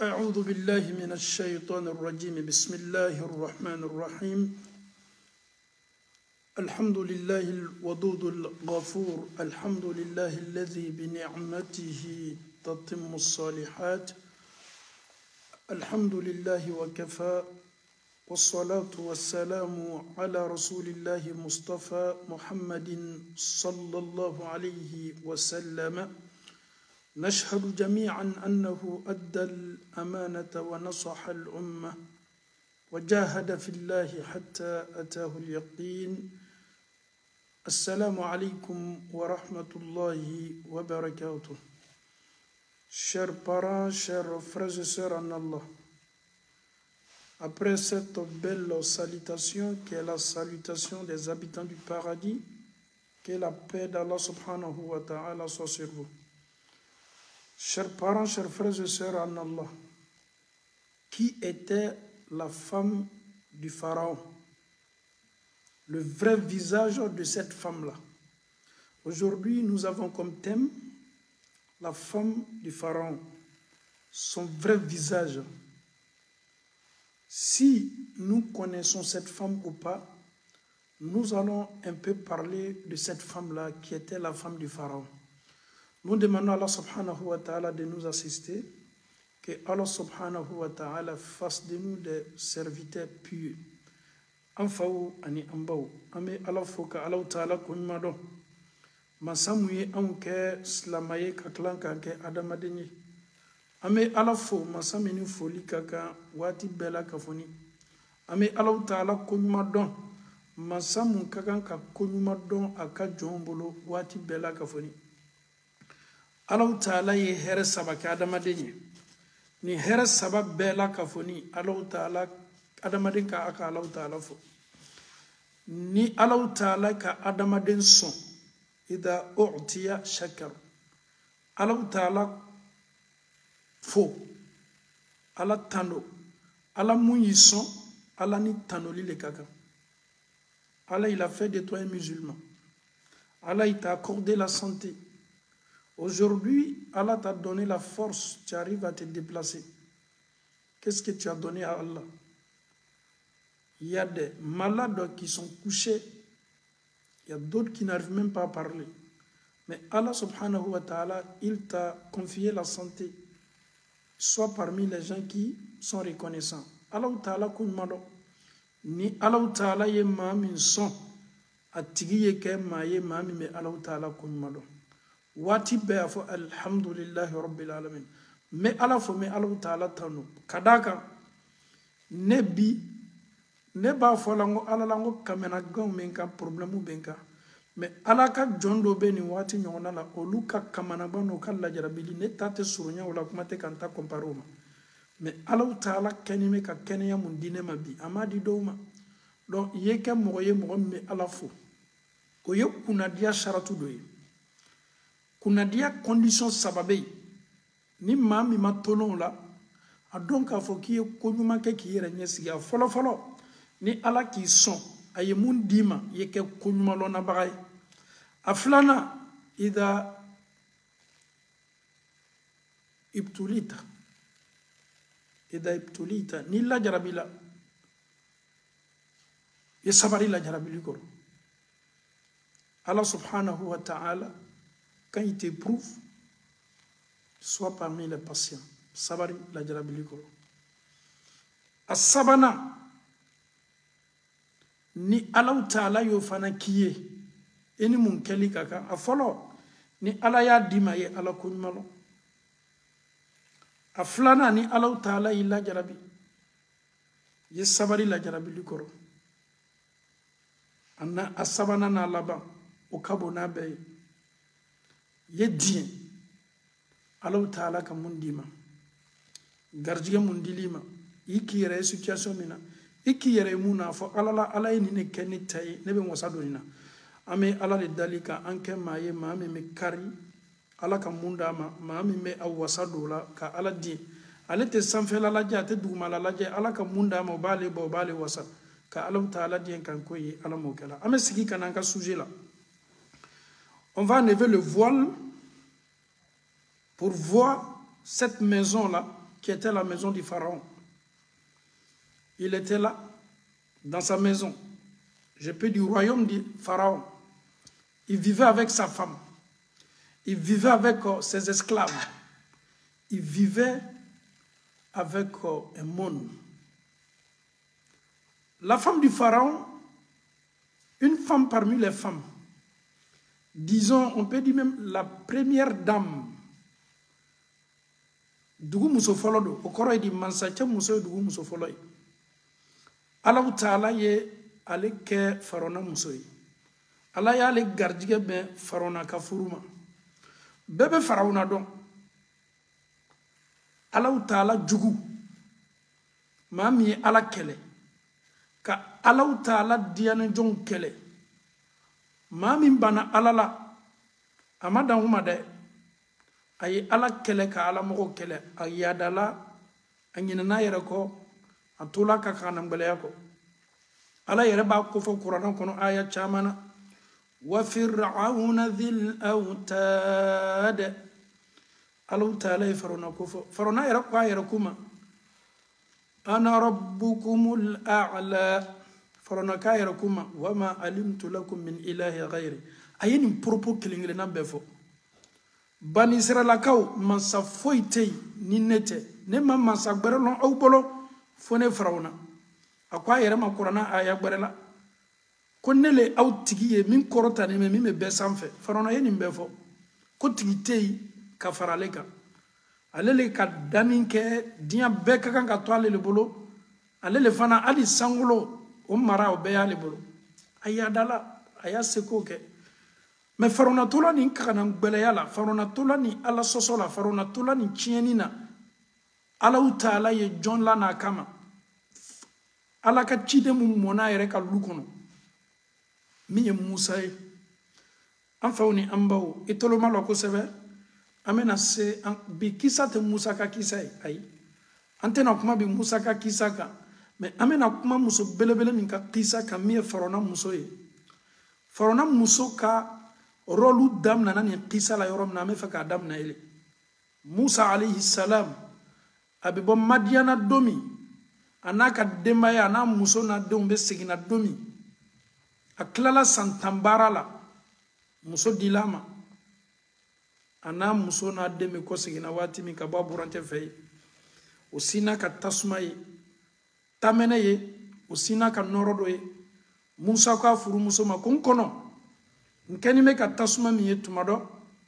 أعوذ بالله من الشيطان الرجيم بسم الله الرحمن الرحيم الحمد لله الودود الغفور الحمد لله الذي بنعمته تتم الصالحات الحمد لله وكفى والصلاة والسلام على رسول الله مصطفى محمد صلى الله عليه وسلم نشهد جميعا أنه أدى الأمانة ونصح الأمة وجاهد في الله حتى أتاه اليقين السلام عليكم ورحمة الله وبركاته. Chers parents, chers frères et sœurs en Allah, après cette belle salutation qui est la salutation des habitants du paradis, que la paix d'Allah subhanahu wa ta'ala soit sur vous. Chers parents, chers frères et sœurs en Allah, qui était la femme du pharaon? Le vrai visage de cette femme-là. Aujourd'hui, nous avons comme thème la femme du pharaon, son vrai visage. Si nous connaissons cette femme ou pas, nous allons un peu parler de cette femme-là qui était la femme du pharaon. Nous demandons à Allah subhanahu wa ta'ala de nous assister, que Allah subhanahu wa ta'ala fasse de nous des serviteurs purs. Anfaou ani ambao, ame Allah foka Allah ta'ala kunyumado. Masamuye anke slamaye kaklan kanke adamadenye. Ame Allah fo masamini foli kaka wati bela kafoni. Ame Allah ta'ala kunyumado. Masamu kakan ka kunyumado aka jombolo wati bela kafoni. Allah ta'ala ye here sabaka adamadenye. Ni here sabab bela kafoni Allah ta'ala adamaden ka aka Allah ta'ala fo. Ni Allah ta'ala ka adamaden son. Ida u'tiya shakar. Allah ta'ala fo. Allah tano. Allah mouyi son. Allah ni tanoli le kaka. Allah il a fait de toi un musulman. Allah il t'a accordé la santé. Aujourd'hui, Allah t'a donné la force, tu arrives à te déplacer. Qu'est-ce que tu as donné à Allah? Il y a des malades qui sont couchés, il y a d'autres qui n'arrivent même pas à parler. Mais Allah subhanahu wa ta'ala, il t'a confié la santé. Sois parmi les gens qui sont reconnaissants. Allah ta'ala kunmado. Ni Allah ta'ala ye mami son. Atigi ye ke ma ye mami me Allah ta'ala kunmado. Wati be afo alhamdulillahi rabbil alamin. Me ala fo me Allah ta'ala tanu. Kadaka nebi ne ba fo lango ala lango kamena gam menka problemu benka. Me ala ka jondo be ni wati nyona la oluka kamana bano kala jarabili ne tate surunya wala kuma te kanta komparoma. Me Allah ta'ala kenime ka kenya mundine mabi amadi doma. Donc yeke moye mo me ala fo. Ko yo kuna dia sharatu doye. Kuna dia condition sababe ni mami matolon la a donc a fo ki ko nyuma ke ki yere nyesi ya folo folo ni ala ki son ay mun dima yeke ko nyuma lo na bagay aflana ida ibtulita ni la jarabila ye sabari la jarabili ko Allah subhanahu wa ta'ala quand il t'éprouve, sois parmi les patients. Sabari la jarabiliko. A sabana ni Allah ta'ala yo fana kiye. Eni mun keli kaka. A folo ni Allah ya dima ye Allah kunyumalo. A flana ni Allah ta'ala ila jarabi. Ye sabari la jarabiliko. Anna a sabana na laba. O kabo na beye. Yedien Allah ta'ala ka mundima garjiga mundilima iki yere situation mina iki yere muna fo alala ala ni ne kenni tay ne be wasadonina ame ala le dalika anke maye mame me kari ala ka mundama mame me awasadola ka ala di ale te sanfela la jate duguma la je ala ka mundama bale wasa ka Allah ta'ala di kan koyi ala mokela ame sigi kananga sujet là. On va enlever le voile pour voir cette maison-là qui était la maison du pharaon. Il était là, dans sa maison. Je peux dire du royaume du pharaon. Il vivait avec sa femme. Il vivait avec ses esclaves. Il vivait avec un monde. La femme du pharaon, une femme parmi les femmes, disons, on peut dire même la première dame, dugu muso fɔlɔ don o kɔrɔ ye di mansacɛ muso ye dugu muso fɔlɔ ye Alahu Taala ye ale kɛ Farona muso ye Ala y'ale garijigɛ bɛn Farona ka furu ma bɛɛ bɛ Farawuna dɔn Alahu Taala jugu maa min ye Ala kɛlɛ ka Alahu Taala diyanɛjɔnw kɛlɛ maa min banna Ala la a ma dan o ma dɛ a ye Ala kɛlɛ ka Ala mɔgɔw kɛlɛ a yaadala a ɲinɛna a yɛrɛ kɔ a tola ka kanagwɛlɛya kɔ Ala yɛrɛ b'a kofɔ kuranɛ kɔnɔ aya caman na wa fir'auna dhil awtad Alahu Taala ye Farona kofɔ Farona yɛrɛ ko a yɛrɛ kuma ana rabbukumul a'la Farona k'a yɛrɛ kuma wa ma alimtu lakum min ilahi ghayri a ye nin propos kelen-kelenna bɛɛ fɔ Bani Israɛlakaw mansa foyi tɛ yen ni ne tɛ ne ma mansa gbɛrɛ lɔn aw bolo fo ne Farawuna a ko a yɛrɛ ma kuranna aya gbɛrɛ la ko ne le aw tigi ye min kɔrɔta ne min bɛ bɛɛ sanfɛ Farawuna ye nin bɛɛ fɔ ko tigi tɛ yen ka fara ale kan ale le ka danni kɛ diɲɛ bɛɛ ka kan ka to ale le bolo ale le fana hali sankolo o mara o bɛɛ y'ale bolo a yaadala a y'a seko kɛ mais Farawuna tola nin kanagwɛlɛya la Farawuna tola nin Ala sɔsɔ la Farawuna tola nin tiɲɛni na Alahu Taala ye jɔn la n'a kama Ala ka ciden mun mɔna a yɛrɛ ka lu kɔnɔ min ye Musa ye an faw ni an baw i toloma la kosɛbɛ an bɛna se bi kisa tɛ Musa ka kisa ye ayi an tɛna kuma bi Musa ka kisa kan mais an bɛna kuma muso belebele min ka kisa kan min ye Farawuna muso ye Farawuna muso ka rôle daminɛna nin kisa la yɔrɔ min na an bɛ fɛ k'a daminɛ ye Musa alayhi salam a bɛ bɔ Madiyana don min a n'a ka denbaya a n'a muso n'a denw bɛ seginna don min a tilala san 10 baara la muso dila a ma a n'a muso n'a den bɛ kɔ seginna waati min ka bɔ a burancɛ fɛ yen o sinna ka tasuma ye tamɛnɛ ye o sinna ka nɔrɔ dɔ ye Musa k'a furumuso ma ko n kɔnɔ n kɛni bɛ ka tasuma min ye tuma dɔ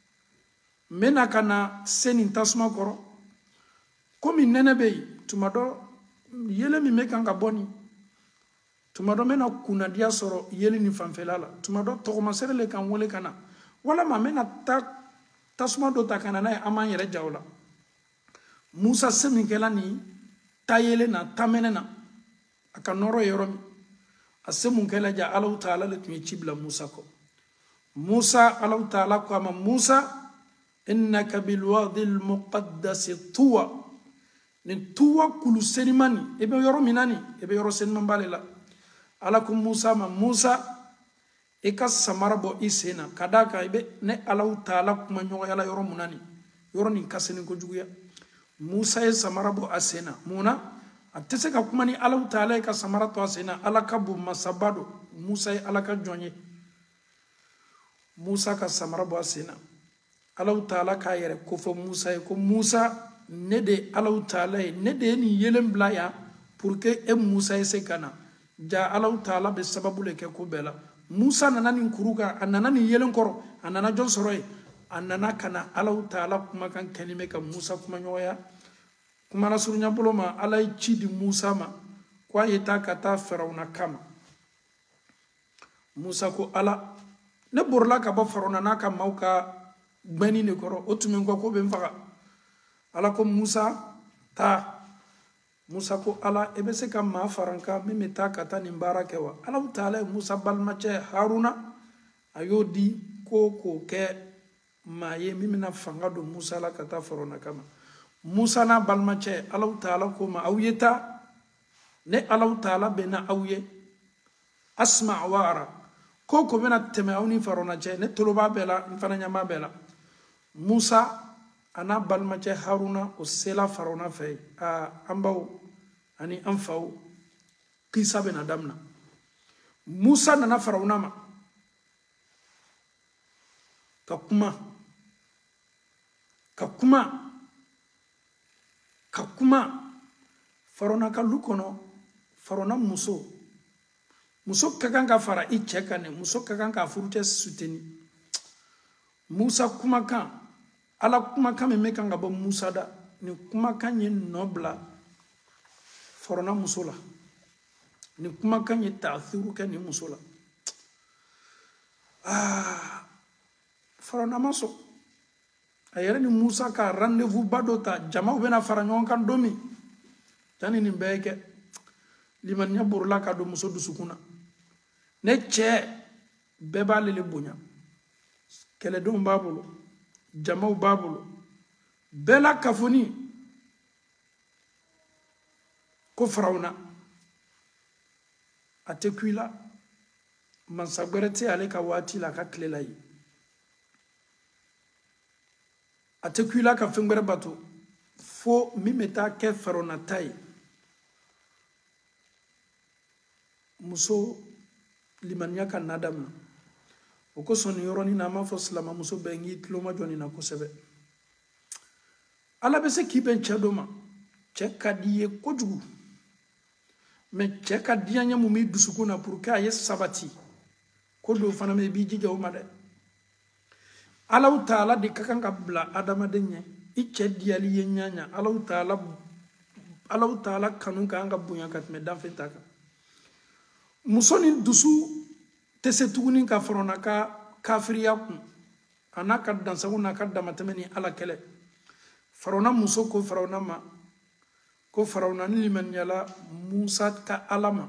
n bɛna ka na se nin tasuma kɔrɔ komi nɛnɛ bɛ yen tuma dɔ yelen min bɛ kan ka bɔ nin tuma dɔ n bɛna kunnadiya sɔrɔ yelen nin fanfɛla la tuma dɔ tɔgɔmasɛbɛ le kan wele ka na walama n bɛna taa tasuma dɔ ta ka na n'a ye an b'an yɛrɛ ja o la Musa se min kɛla nin ta yelen na tamɛnɛ na a ka nɔrɔ ye yɔrɔ min a se mun kɛla ja Alahu Taala le tun ye ci bila Musa kɔ Musa Alahu Taala ko a ma Musa innaka bilwadil muqaddasi tuwa nin tuwa kulu senima nin i bɛ yɔrɔ min na nin i bɛ yɔrɔ senimaba le la Ala ko Musa ma Musa i ka samara bɔ i sen na ka d'a kan i bɛ ne Alahu Taala kuma ɲɔgɔnya la yɔrɔ mun na nin yɔrɔ nin ka seni kojuguya Musa ye samara bɔ a sen na mun na a tɛ se ka kuma ni Alahu Taala ye ka samara to a sen na Ala ka bon masaba don Musa ye Ala ka jɔn ye Musa ka samara bɔ a sen na Alahu Taala k'a yɛrɛ kofɔ Musa ye ko Musa ne de Alahu Taala ye ne de ye nin yelen bila yan pour que e Musa ye se ka na ja Alahu Taala bɛ sababu le kɛ ko bɛɛ la Musa nana nin kuru kan a nana nin yelen kɔrɔ a nana jɔn sɔrɔ ye a nana ka na Alahu Taala kumakan kɛlen bɛ ka Musa kuma ɲɔgɔnya kuma na surunya bolo ma Ala ye ci di Musa ma ko a ye taa ka taa Farawuna kama Musa ko Ala ne borila ka bɔ Farawuna n'a ka maaw ka gbɛnni de kɔrɔ o tun bɛ n kɔ ko bɛ n faga Ala ko Musa taa Musa ko Ala e bɛ se ka maa fara n kan min bɛ taa ka taa nin baara kɛ wa Alahu Taala ye Musa balimacɛ Haruna a y'o di ko k'o kɛ maa ye min bɛna fanga don Musa la ka taa Farawuna kama Musa n'a balimacɛ Alahu Taala ko ma aw ye taa ne Alahu Taala bɛ na aw ye asma wa ara ko ko bɛna tɛmɛ aw ni Farawuna cɛ ne tolo b'a bɛɛ la n fana ɲɛ b'a bɛɛ la Musa ana balmacɛ haruna o sela farawuna fɛ an baw ani an faw kisa bɛna damina musa nana farawuna ma ka kuma farawuna ka lu kɔnɔ farawuna muso ka kan ka fara i cɛ kan dɛ muso ka kan ka furucɛ suteni musa kumakan ala kumakan min bɛ kan ka bɔ musa da ni kumakan ye nɔ bila farawuna muso la ni kumakan ye ta'athiru kɛ ni muso la farawuna ma sɔn a yɛrɛ ni musa ka rendez-vous ba dɔ ta jamaw bɛna fara ɲɔgɔn kan don min yanni nin bɛɛ kɛ limaniya borola ka don muso dusukun na ne cɛ bɛɛ b'ale le bonya kɛlɛdenw b'a bolo jamaw b'a bolo bɛɛ la kafoni ko farawuna a tɛ ku i la mansa gbɛrɛ tɛ ale ka waati la a ka tile la yen a tɛ ku i la ka fɛn gbɛrɛ bato fo min bɛ taa kɛ farawuna ta ye muso limaniya ka na daminɛ o kosɔn nin yɔrɔnin na an b'a fɔ silamamuso bɛɛ n k'i tulomajɔ nin na kosɛbɛ ala bɛ se k'i bɛn cɛ dɔ ma cɛ ka di i ye kojugu mɛ cɛ ka diyaɲɛ mun b'i dusukun na pour que a ye sabati ko dɔw fana bɛ yen i b'i jija o ma dɛ alaw taala de ka kan ka bila adamaden ɲɛ i cɛ diyali ye ɲaɲa alaw taala kanu ka kan ka bonya ka tɛmɛ danfɛn ta kan muso ni dusu tɛ se tuguni ka farawuna ka kafiriya kun a n'a ka dansago n'a ka damatɛmɛ ni ala kɛlɛ farawuna muso ko farawuna ma ko farawuna ni limaniyala musa ka ala ma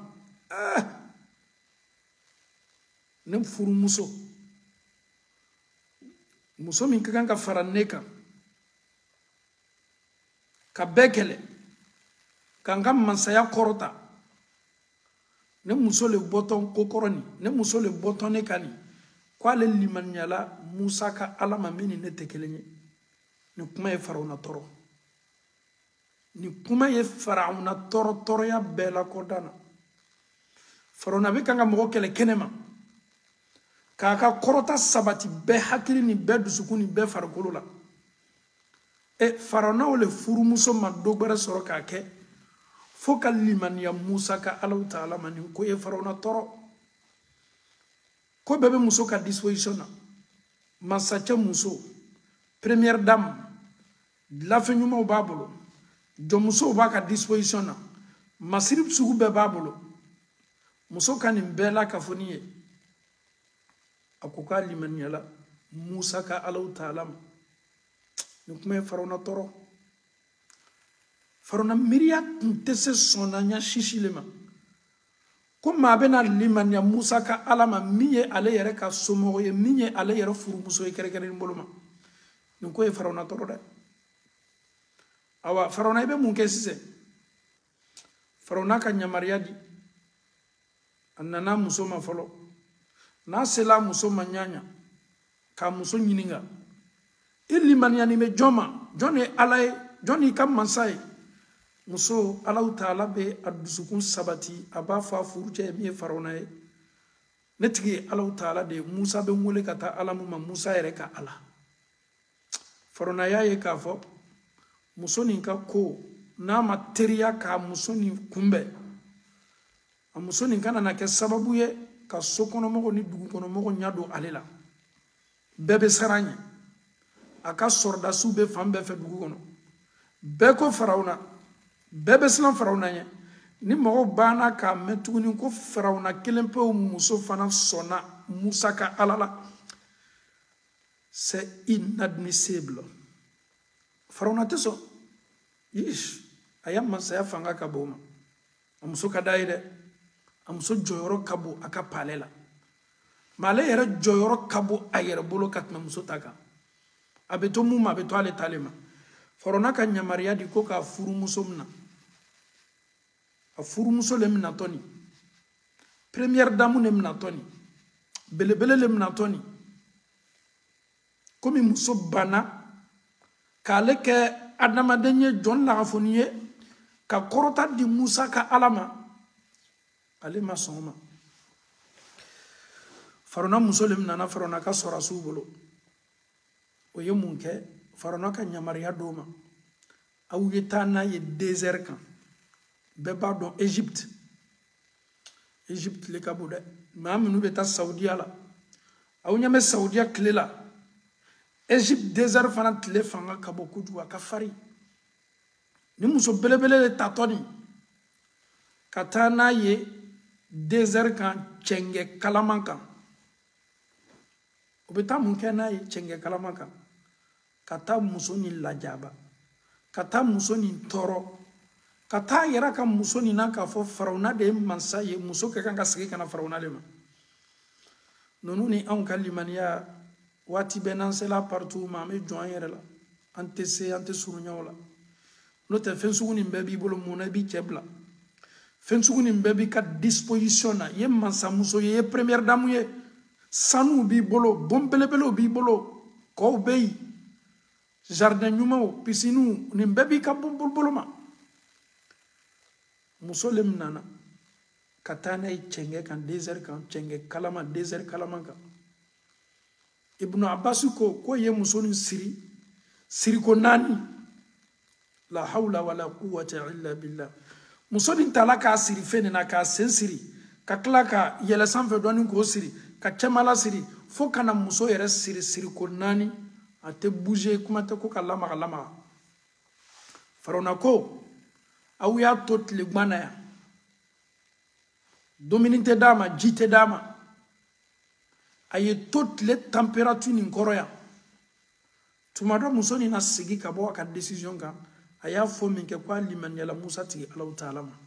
ne furumuso muso min ka kan ka fara ne kan ka bɛɛ kɛlɛ ka n ka mansaya kɔrɔta ne muso le bɔtɔ ko kɔrɔ nin ne muso le bɔtɔ ne kan nin ko ale limaniyala musa ka ala ma min ni ne tɛ kelen ye nin kuma ye farawuna tɔɔrɔ nin kuma ye farawuna tɔɔrɔya bɛɛ la kɔda na farawuna bɛ kan ka mɔgɔ kɛlɛ kɛnɛ ma k'a ka kɔrɔta sabati bɛɛ hakili ni bɛɛ dusukun ni bɛɛ farikolo la farawunaw le furumuso ma dɔ gbɛrɛ sɔrɔ k'a kɛ fo ka limaniya musa ka alaw taala ma nin ko ye farawuna tɔɔrɔ ko bɛɛ bɛ muso ka disposition na mansacɛ muso première dame lafɛn ɲumanw b'a bolo jɔnmusow b'a ka disposition na masiri sugu bɛɛ b'a bolo muso ka nin bɛɛ la kafoni ye a ko k'a limaniyala musa ka alaw taala ma nin kuma ye farawuna tɔɔrɔ farawuna miiriya tun tɛ se sɔnnaya sisi le ma ko maa bɛna limaniya musa ka ala ma min ye ale yɛrɛ ka somɔgɔ ye min ye ale yɛrɛ furumuso ye kɛrɛnkɛrɛnnen bolo ma nin ko ye farawuna tɔɔrɔ dɛ awa farawuna i bɛ mun kɛ sisan farawuna ka yamaruya di a nana muso ma fɔlɔ n'a sela muso ma ɲaɲa k'a muso ɲininka i limaniyani bɛ jɔn ma jɔn ye ala ye jɔn y'i ka mansa ye muso alaw taala bɛ a dusukun sabati a b'a fɔ a furucɛ ye min ye farawuna ye ne tigi ye alaw taala de ye musa bɛ n wele ka taa ala mun ma musa yɛrɛ ka ala farawuna y'a ye k'a fɔ muso nin ka ko n'a ma teriya k'a muso nin kunbɛn a muso nin kana na kɛ sababu ye ka sokɔnɔmɔgɔw ni dugukɔnɔmɔgɔw ɲɛ don ale la bɛɛ bɛ siran ɲɛ a ka sɔrɔdasiw bɛ fan bɛɛ fɛ dugu kɔnɔ bɛɛ ko farawuna bɛɛ bɛ siran farawuna ɲɛ ni mɔgɔw banna k'a mɛn tuguni ko farawuna kelen pewu muso fana sɔnna musa ka ala la c'est inadmissible farawuna tɛ sɔn a ya mansaya fanga ka bon o ma a muso ka d'a ye dɛ a muso jɔyɔrɔ ka bon a ka pale la mais ale yɛrɛ jɔyɔrɔ ka bon a yɛrɛ bolo ka tɛmɛ muso ta kan a bɛ to mun ma a bɛ to ale tale ma farawuna ka yamaruya di ko k'a furumuso minɛ a furumuso le minɛtɔ nin première dame le minɛtɔ nin belebele le minɛtɔ nin komi muso banna k'ale kɛ adamaden ye jɔn lagafoni ye ka kɔrɔta di Musa ka Ala ma ale ma sɔn o ma. Farawuna muso le nana Farawuna ka sɔrasiw bolo o ye mun kɛ Farawuna ka yamaruya d'o ma aw ye taa n'a ye désert kan bɛɛ b'a dɔn Égypte le ka bon dɛ maa minnu bɛ taa Saudiya la aw ɲɛ bɛ Saudiya tile la Égypte désert fana tile fanga ka bon kojugu a ka farin ni muso belebele le tatɔ nin ka taa n'a ye désert kan cɛngɛ kalaman kan o bɛ taa mun kɛ n'a ye cɛngɛ kalaman kan ka taa muso nin lajaba ka taa muso nin tɔɔrɔ ka taa yɛrɛ ka muso nin na k'a fɔ Farawuna de ye mansa ye muso ka kan ka segin ka na Farawuna de ma ninnu ni anw ka limaniya waati bɛɛ n'an sela partout ma an bɛ jɔn an yɛrɛ la an tɛ se an tɛ surunya o la n'o tɛ fɛn sugu nin bɛɛ b'i bolo mun na i b'i cɛ bila fɛn sugu nin bɛɛ b'i ka disposition na i ye mansamuso ye i ye première dame ye sanuw b'i bolo bon belebelew b'i bolo kɔw bɛ yen jardin ɲumanw piscines nin bɛɛ b'i ka bolo ma muso le nana ka taa n'a ye cɛngɛ kan désert kan cɛngɛ kalama désert kalaman kan Ibnu Abbas ko ye muso nin siriko 4 la hawla wala quwwata illa billah muso nin tala k'a siri fɛn nin na k'a sen siri ka tila ka yɛlɛ sanfɛ dɔɔni k'o siri ka cɛmala siri fo kana muso yɛrɛ siriko 4 a tɛ bouger kuma tɛ ko ka lamaga Farawuna ko aw y'a to tile guman na yan dumuni tɛ d'a ma ji tɛ d'a ma a ye to tile température nin kɔrɔ yan tuma dɔ muso nin na segin ka bɔ a ka décision kan a y'a fɔ min kɛ ko a limaniyala Musa tigi Alahu Taala ma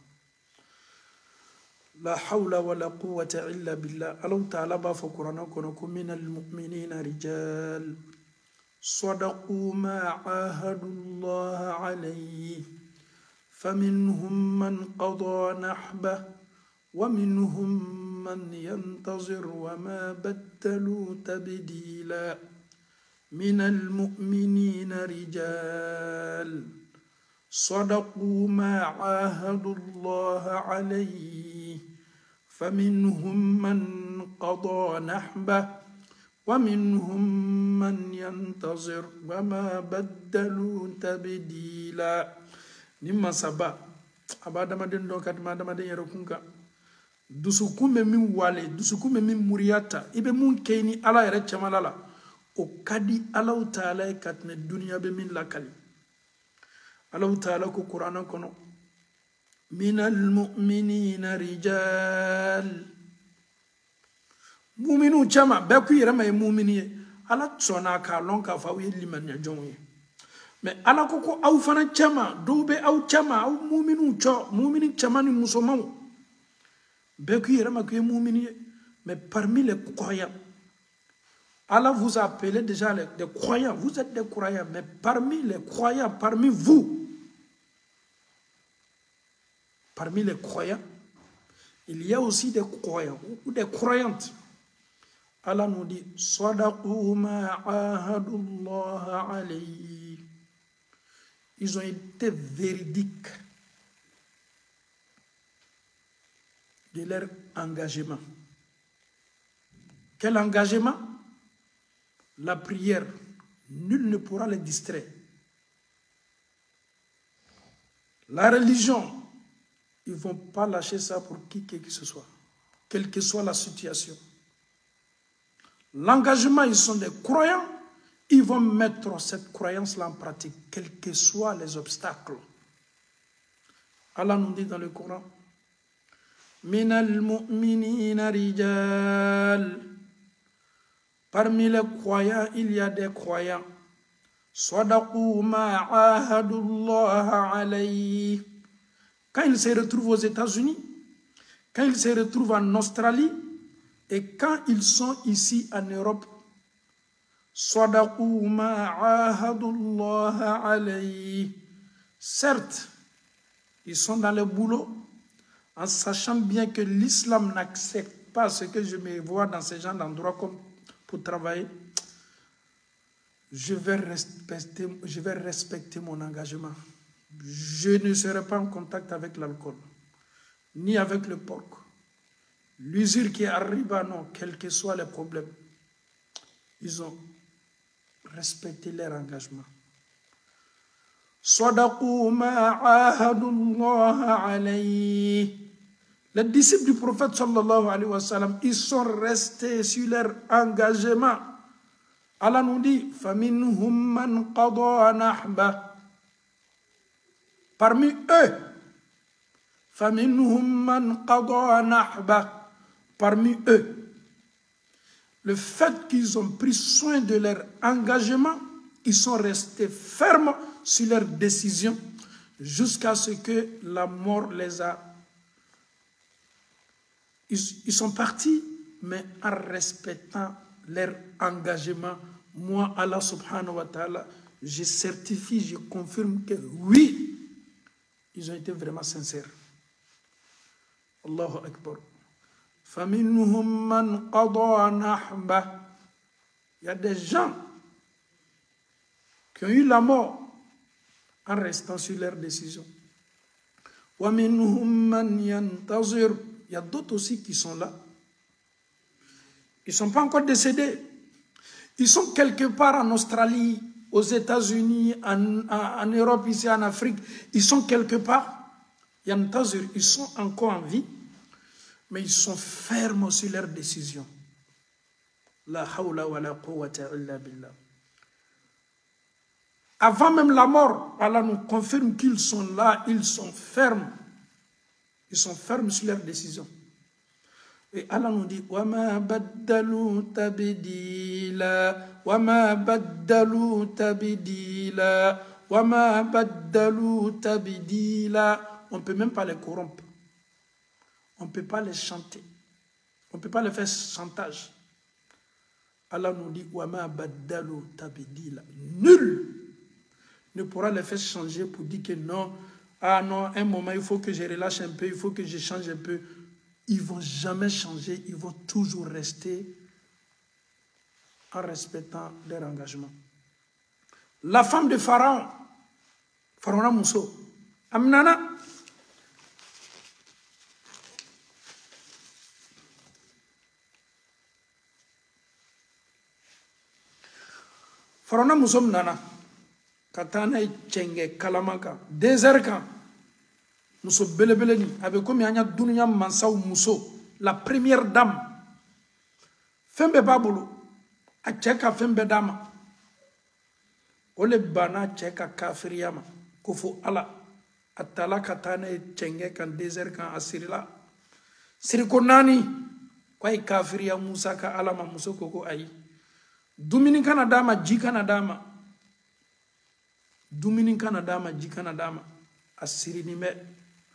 la hawla wala quwwata illa billah Alahu Taala b'a fɔ kuranɛ kɔnɔ ko minal mu'minina rijal صدقوا ما عاهدوا الله عليه فمنهم من قضى نحبه ومنهم من ينتظر وما بدلوا تبديلا من المؤمنين رجال صدقوا ما عاهدوا الله عليه فمنهم من قضى نحبه ومنهم من ينتظر وما بدلوا تبديلا نما سبا أبدا ما دين دون كاتما دما دين يركونك dusukun bɛ min wale dusukun bɛ min muriyata i bɛ mun kɛ ni Ala yɛrɛ cɛmala la o ka di Alahu Taala ye ka tɛmɛ duniya bɛ min lakali Alahu Taala ko kuranɛ kɔnɔ minal mu'minina rijal muminu cɛman bɛɛ k'u yɛrɛ ma ye mumini ye Ala sɔnna k'a lɔn k'a fɔ aw ye limaniya jɔnw ye mais Ala ko aw fana cɛman dɔw bɛ aw cɛman aw muminu mumini cɛman ni musomanw bɛɛ k'u yɛrɛ ma k'u ye mumini ye mais parmi les croyants Allah vous a appelé déjà des croyants vous êtes des croyants mais parmi les croyants parmi vous parmi les croyants il y a aussi des croyants ou des croyantes Allah nous dit Sadaqu ma ahadullah alayhi. Ils ont été véridiques de leur engagement. Quel engagement? La prière. Nul ne pourra les distraire. La religion, ils ne vont pas lâcher ça pour qui que ce soit, quelle que soit la situation. L'engagement, ils sont des croyants, ils vont mettre cette croyance-là en pratique, quels que soient les obstacles. Allah nous dit dans le Coran, Minal mu'minina rijal. Parmi les croyants, il y a des croyants. Sadaqu ma ahadullah alayhi. Quand ils se retrouvent aux États-Unis, quand ils se retrouvent en Australie, et quand ils sont ici en Europe, Sadaqu ma ahadullah alayhi. Certes, ils sont dans le boulot, en sachant bien que l'islam n'accepte pas ce que je me vois dans ces gens d'endroits comme pour travailler. je vais respecter mon engagement. Je ne serai pas en contact avec l'alcool, ni avec le porc. L'usure qui arrive, non, quels que soient les problèmes. Ils ont respecté leur engagement. Sadaqu ma ahadullah alayhi. Les disciples du prophète sallallahu alayhi wa sallam, ils sont restés sur leur engagement. Allah nous dit, فَمِنْهُمْ مَنْ قَضَى نَحْبَهُ. Parmi eux, فَمِنْهُمْ مَنْ قَضَى نَحْبَهُ. Parmi eux, le fait qu'ils ont pris soin de leur engagement, ils sont restés fermes sur leur décision jusqu'à ce que la mort les a... Ils sont partis, mais en respectant leur engagement. Moi, Allah subhanahu wa ta'ala, je certifie, je confirme que oui, ils ont été vraiment sincères. Allahu Akbar. فَمِنْهُمْ مَنْ قَضَى نَحْبَهُ. Il y a des gens qui ont eu la mort en restant sur leur décision. وَمِنْهُمْ مَنْ يَنْتَظِرُ. Il y a d'autres aussi qui sont là. Ils ne sont pas encore décédés. Ils sont quelque part en Australie, aux États-Unis, en Europe, ici en Afrique. Ils sont quelque part. Yantazur, ils sont encore en vie, mais ils sont fermes sur leurs décisions. La hawla wa la quwwata illa billah. Avant même la mort, Allah nous confirme qu'ils sont là, ils sont fermes. Ils sont fermes sur leurs décisions. Et Allah nous dit وَمَا بَدَّلُوا تَبْدِيلًا وَمَا بَدَّلُوا تَبْدِيلًا وَمَا بَدَّلُوا تَبْدِيلًا. On ne peut même pas les corrompre. On ne peut pas les chanter. On ne peut pas les faire chantage. Allah nous dit وَمَا بَدَّلُوا تَبْدِيلًا. Nul ne pourra les faire changer pour dire que non, ah non, un moment il faut que je relâche un peu, il faut que je change un peu. Ils ne vont jamais changer, ils vont toujours rester en respectant leur engagement. La femme de Pharaon, Pharaon Mousso, Amnana, Pharaon Mousso Mnana, Katana Chenge Kalamaka, désert. Muso belebeleni avec comme yanya dunya mansaw muso, la première dame fembe babulu a cheka fembe dama ole bana cheka kafiriyama kofo ala atala katane chenge kan désert kan asirila siriko nani kwai kafiriya Musa ka alama muso koko ayi dumini kana dama jikana dama dumini kana dama jikana dama asirini me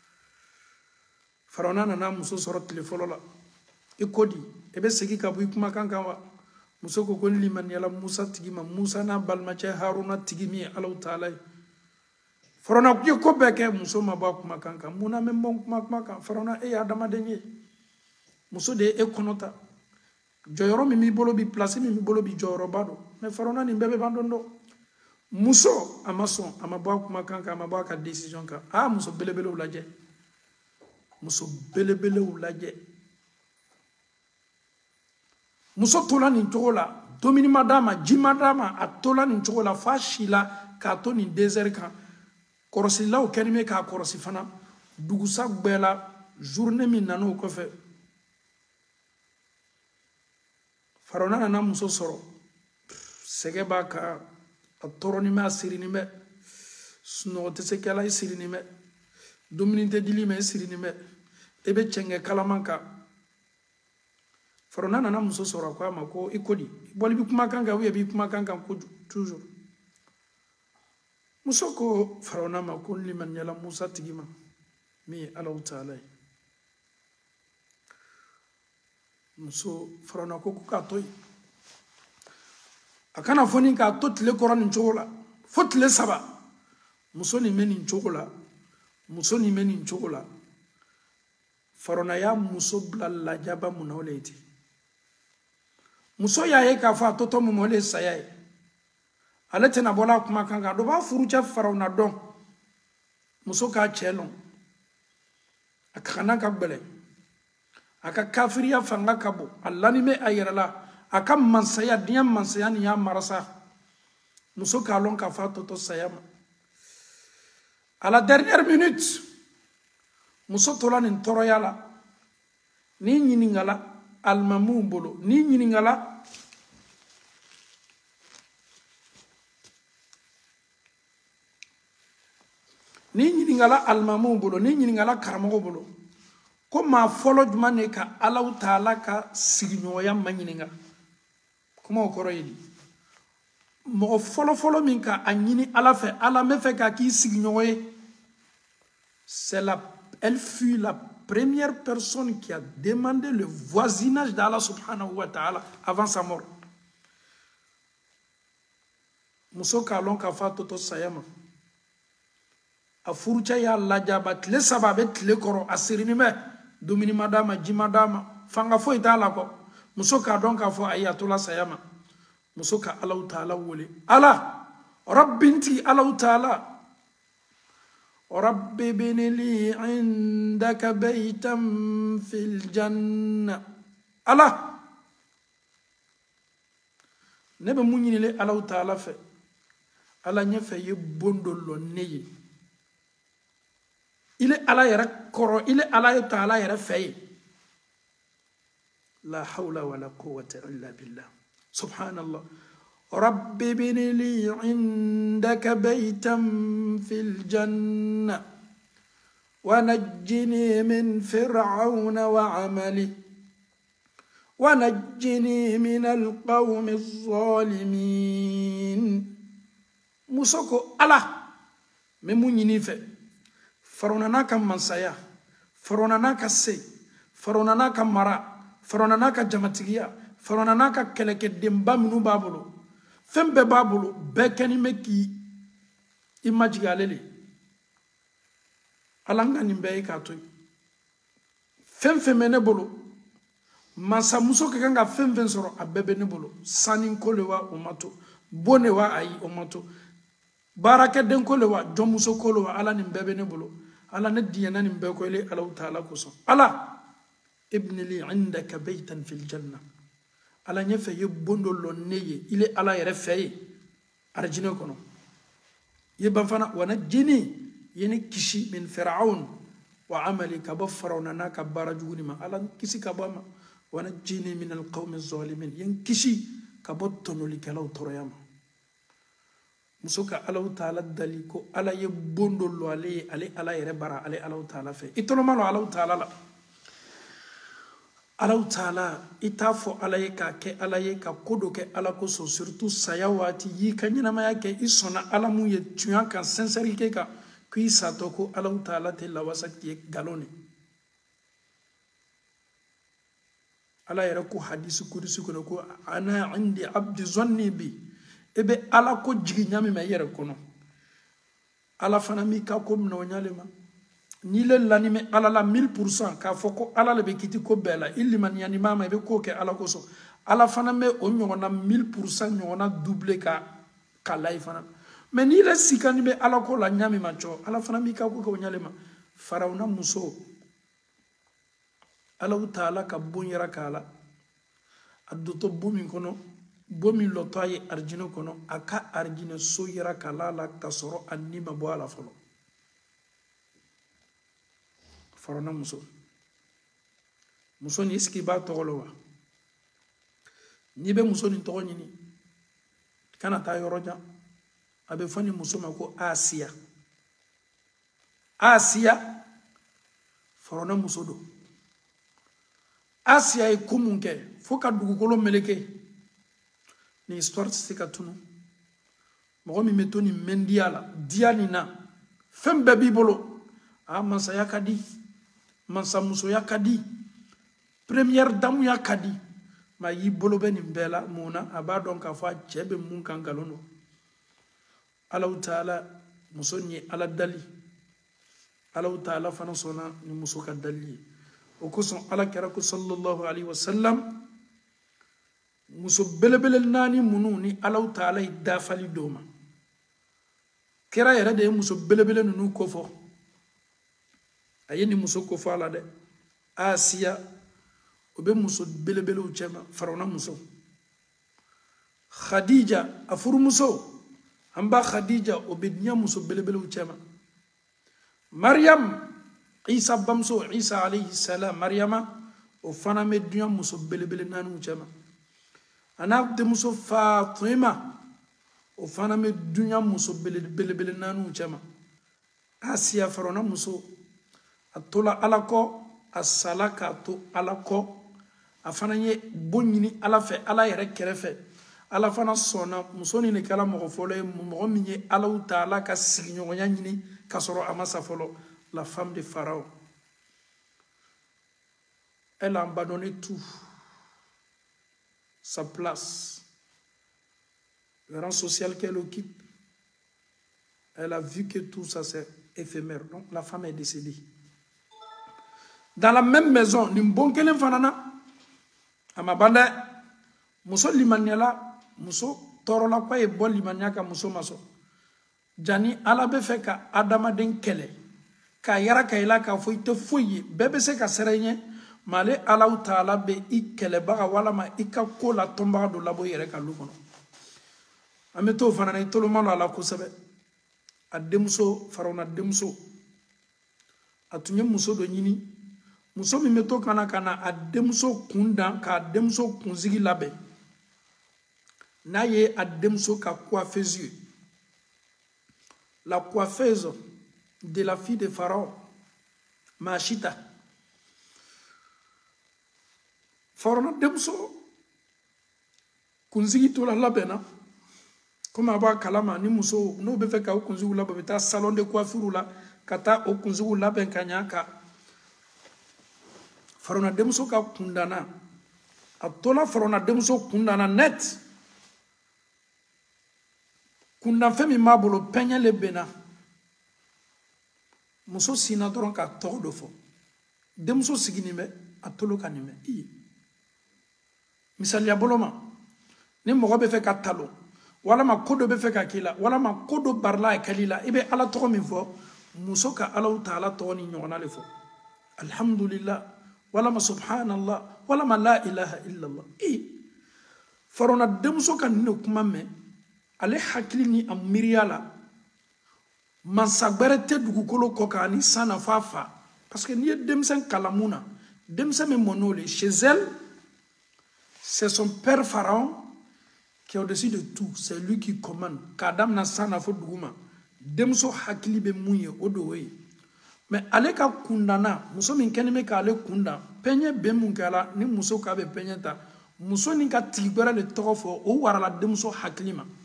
Farona nana muso sɔrɔ tile fɔlɔ la i kodi e bɛ segin ka bɔ i kumakan kan wa muso ko ni limaniyala Musa tigi ma Musa n'a balimacɛ Haruna tigi min ye Alahu Taala ye Farona ko ko bɛɛ kɛ muso ma bɔ a kumakan kan mun na n bɛ bɔ kuma kan Farona e ye adamaden ye muso de ye e kɔnɔ ta jɔyɔrɔ min b'i bolo bi place min b'i bolo bi jɔyɔrɔba don mais Farona nin bɛɛ bɛ ban dɔn dɔn muso a ma sɔn a ma bɔ a kumakan kan a ma bɔ a ka décision kan a muso belebelew lajɛ muso belebelew lajɛ muso tola nin cogo la domini ma d'a ma ji ma d'a ma a tola nin cogo la fa si la k'a to nin désert kan kɔrɔsilaw kɛlen bɛ k'a kɔrɔsi fana dugusa bɛɛ la journée min nana o kɔfɛ Farona nana muso sɔrɔ sɛgɛ b'a kan a tɔɔrɔnin bɛ a sirinin bɛ sunɔgɔ tɛ se kɛla i sirinin bɛ dumuni tɛ dili ma i sirinin bɛ e bɛ cɛngɛ kalaman kan Farona nana muso sɔrɔ a ko a ma ko i kodi bɔli bɛ kumakan kan ou b'i kumakan kan ko toujours muso ko Farona ma ko n limaniyala Musa tigi ma min ye Alahu Taala ye muso Farona ko k'a to yen a kana fɔ nin k'a to tile kɔrɔ nin cogo la fo tile 3 muso nin bɛ nin cogo la muso nin bɛ nin cogo la Farona y'a muso bila lajaba mun na o le ye ten muso y'a ye k'a fɔ a tɔtɔ mun ma o le ye saya ye ale tena bola kuma kan ga do ba furucɛ Farawuna dɔn muso k'a cɛ lɔn a kana ka gbɛlɛ a ka kafiriya fanga ka bon a lanime a yɛrɛ la a ka mansaya diɲɛ mansaya ni y'a marasa muso k'a lɔn k'a fɔ a tɔtɔ saya ma à la dernière minute muso tola nin tɔɔrɔya la ni ɲiningala alimamuw bolo ni ɲiningala alimamuw bolo ni ɲiningala karamɔgɔ bolo ko maa fɔlɔ juman de ka Alahu Taala ka sigiɲɔgɔnya ma ɲininga kuma o kɔrɔ ye di mɔgɔ fɔlɔ min ka a ɲini Ala fɛ Ala mɛ fɛ ka k'i sigiɲɔgɔn ye elle fut la première personne qui a demandé le voisinage d'Allah subhanahu wa ta'ala avant sa mort. Muso k'a lɔn k'a fɔ a tɔtɔ saya ma a furucɛ y'a lajaba tile 3 a bɛ tile kɔrɔ a sirinin bɛ dumuni ma d'a ma ji ma d'a ma fanga foyi t'a la kɔ muso k'a dɔn k'a fɔ ayi a tola saya ma muso ka Alahu Taala wele Ala rabbintigi Alahu Taala رب ابن لي عندك بيتا في الجنة الله نبي مونيني لي الله تعالى في الله نفع يبوندو ني إلي الله يرى كرو إلي الله تعالى يرى في لا حول ولا قوة إلا بالله سبحان الله رب ابن لي عندك بيتا في الجنة ونجني من فرعون وعمله ونجني من القوم الظالمين مسوكو الله ممونيني في فرعوننا كم منسايا فرعوننا كسي فرعوننا كمرا فرعوننا كجماتيا فرعوننا ككلك دمبا منو بابلو fembe babulu bekeni meki imaji galele alanga nimbe ka toy femfe mene bolo masa muso ke kanga femfe soro abebe ne bolo sanin kolewa umato bonewa ayi umato baraka den kolewa jomuso kolewa ala nimbe ne bolo ala ne diyana nimbe ko ile Allah Taala kuso ala ibn li indaka baytan fil janna ala nyefe ye bondo lo neye ile ala yere feye arjine kono ye banfana wana jini yeni kishi min fir'aun wa amali kaba fir'auna naka barajuni ma ala kisi kabama wana jini min alqawmi zalimin yen kishi kabotto li kala toroyama musoka ala Taala daliko ala ye bondo lo ale ala yere bara ale ala Taala fe itono malo ala Taala la Allah Taala itafo alaye ka ke alaye ka kodo ke ala ko so surtout saya wati yi kanyina maya ke isona ala mu ye tuyan kan sincérité ka ki satoko Allah Taala te la wasati galone ala yara ko hadisi kudusi ko ana indi abdi zanni bi ebe ala ko jigi nyami ma yere kono ala fana mi ka ko no nyalema ni le lanime ala la 1000% ka foko ala le be kiti ko bela illi man yani mama be ko ke ala ko so ala fana me o nyona 1000% nyona double ka kalai fana mais ni le sikani be ala ko la nyami macho ala fana mi ka ko nyalema Farawuna muso Allah Taala ka bonyara kala adoto bomi kono bomi lotoye arjino kono aka arjino so yara kala la kasoro anima bo ala folo Farawuna muso ni iski ba togolo wa ni be muso ni togo nyini kana ta yoroja abe fani muso mako Asiya Farawuna muso do Asiya e kumunke foka dugukolo meleke ni histoire sika tunu mo mi metoni mendiala diani na fembe bibolo a mansa yakadi mansa muso yakadi première dame yakadi ma yi bolo be ni bela muna abadon ka fa chebe mun kan galono Allah Taala muso ni ala dali Allah Taala fana sona ni muso ka dali o ko son ala kera ko sallallahu alaihi wasallam muso belebele naani munu ni Allahu Taala yi dafali doma kera yɛrɛ de ye muso belebele nunu kofɔ a ye ni muso kofɔ a la dɛ Asiya o bɛ muso belebelew cɛma Farawuna muso Khadija a furumuso an ba Khadija o bɛ diɲɛ muso belebelew cɛma Maryam Isa bamuso Isa alayhi salam Maryama o fana bɛ diɲɛ muso belebele naaniw cɛma ana denmuso Fatima o fana bɛ diɲɛ muso belebele naaniw cɛma Asiya Farawuna muso a tola Ala kɔ a sala k'a to Ala kɔ a fana ye bon ɲini Ala fɛ Ala yɛrɛ kɛrɛfɛ Ala fana sɔnna muso ni kɛla mɔgɔ fɔlɔ ye mɔgɔ min ye Allahu Taala ka sigiɲɔgɔnya ɲini ka sɔrɔ a ma sa fɔlɔ la femme de Pharaon. Elle a abandonné tout, sa place, le rang social qu'elle occupe. Elle a vu que tout ça c'est éphémère. Donc la femme est décédée. Dans la même maison, Nimbonkelem Fanana, Amabanda, Muso Limaniala, Muso Torola kwa e bon Limaniaka Muso Maso. Jani Alabe Feka Adama Den Kele, Ka Yara Kaila Ka Foite Foye, Bebe Seka Serenye, Male Allahu Taala be I Kelebaga Walama Ika Kola Tombaga do Labo Yereka Lukono. Ameto Fanana Tolomano ala Kosebe, a Demso, Farawuna Demso, a Tunye Muso do Nini. Muso mi meto kana a denmuso kundan ka denmuso kunzigi labɛn n'a ye a denmuso ka coiffeuse ye la coiffeuse de la fille de Pharaon Mashita Farawuna denmuso kunzigi to la labɛnna comme a b'a kalama ni muso n'o bɛ fɛ ka o kunzigiw labɛn u bɛ taa salon de coiffure la ka taa o kunzigiw labɛn ka ɲa ka Farawuna denmuso ka kundana a tola Farawuna denmuso kundana net kundanfɛn min b'a bolo pɛɲɛ le benna muso sina dɔrɔn ka tɔgɔ dɔ fɔ denmuso siginin bɛ a tolo ka nin mɛn misaliya bolo ma ni mɔgɔ bɛ fɛ ka talo walama ko dɔ bɛ fɛ ka k'i la walama ko dɔ barila a kɛli la i bɛ Ala tɔgɔ min fɔ muso ka Allahu Taala tɔgɔ ni ɲɔgɔnna le fɔ alhamdulillah walama subhanallah walama la ilaha illallah Farawuna denmuso ka nin kuma mɛn ale hakili ni a miiriya la mansa gbɛrɛ tɛ dugukolo kɔ kan ani san na f'a fa parce que n'i ye denmisɛn kalan mun na denmisɛn min mɔn'o le chez elle c'est son père Pharaon qui est au-dessus de tout c'est lui qui commande k'a damina san na fo duguma denmuso hakili bɛ mun ye o de y'o ye mais ale ka kundana muso min kɛlen bɛ k'ale kundan pɛɲɛ bɛn mun kɛra ni muso k'a bɛ pɛɲɛ ta muso ni ka tigi gbɛrɛ de tɔgɔ fɔ o warala denmuso hakili ma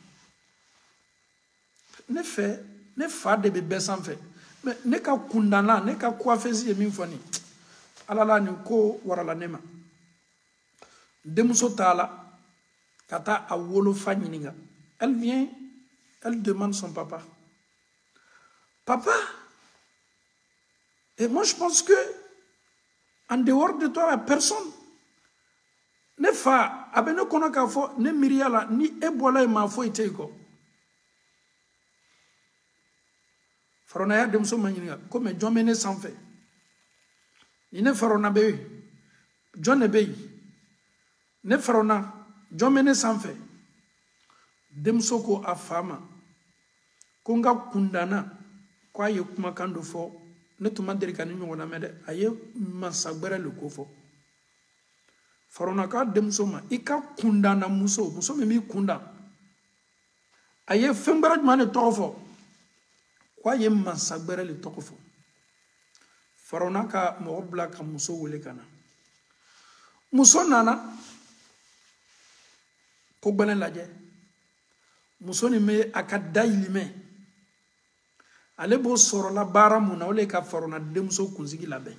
ne fa de bɛ bɛɛ sanfɛ mais ne ka kundana ne ka coiffeuse ye min fɔ nin Ala la nin ko warala ne ma denmuso taala ka taa a wolofa ɲininka elle vient elle demande son papa et moi je pense que en dehors de toi, personne. Ne fa, abe ne kono ka fo, ne miriala, ni ebola ma fo ite ko. Farawuna ya demso manyiga, comme jomene sanfe. Ni ne Farawuna be, jone be. Ne Farawuna, jomene sanfe. Demso ko afama. Konga kundana, kwa ye kumakando fo. Ne tuma deri ka ni ɲɔgɔnna mɛn dɛ a ye mansa gbɛrɛ le ko fɔ Farawuna ka denmuso ma i ka kundana muso min b'i kundan a ye fɛn gbɛrɛ jumɛn de tɔgɔ fɔ k'a ye mansa gbɛrɛ le tɔgɔ fɔ Farawuna ka mɔgɔ bila ka muso wele ka na muso nana ko gbɛlɛn lajɛ muso nin bɛ a ka dayirimɛ ale b'o sɔrɔla baara mun na o le ka Farawuna denmuso kunsigi labɛn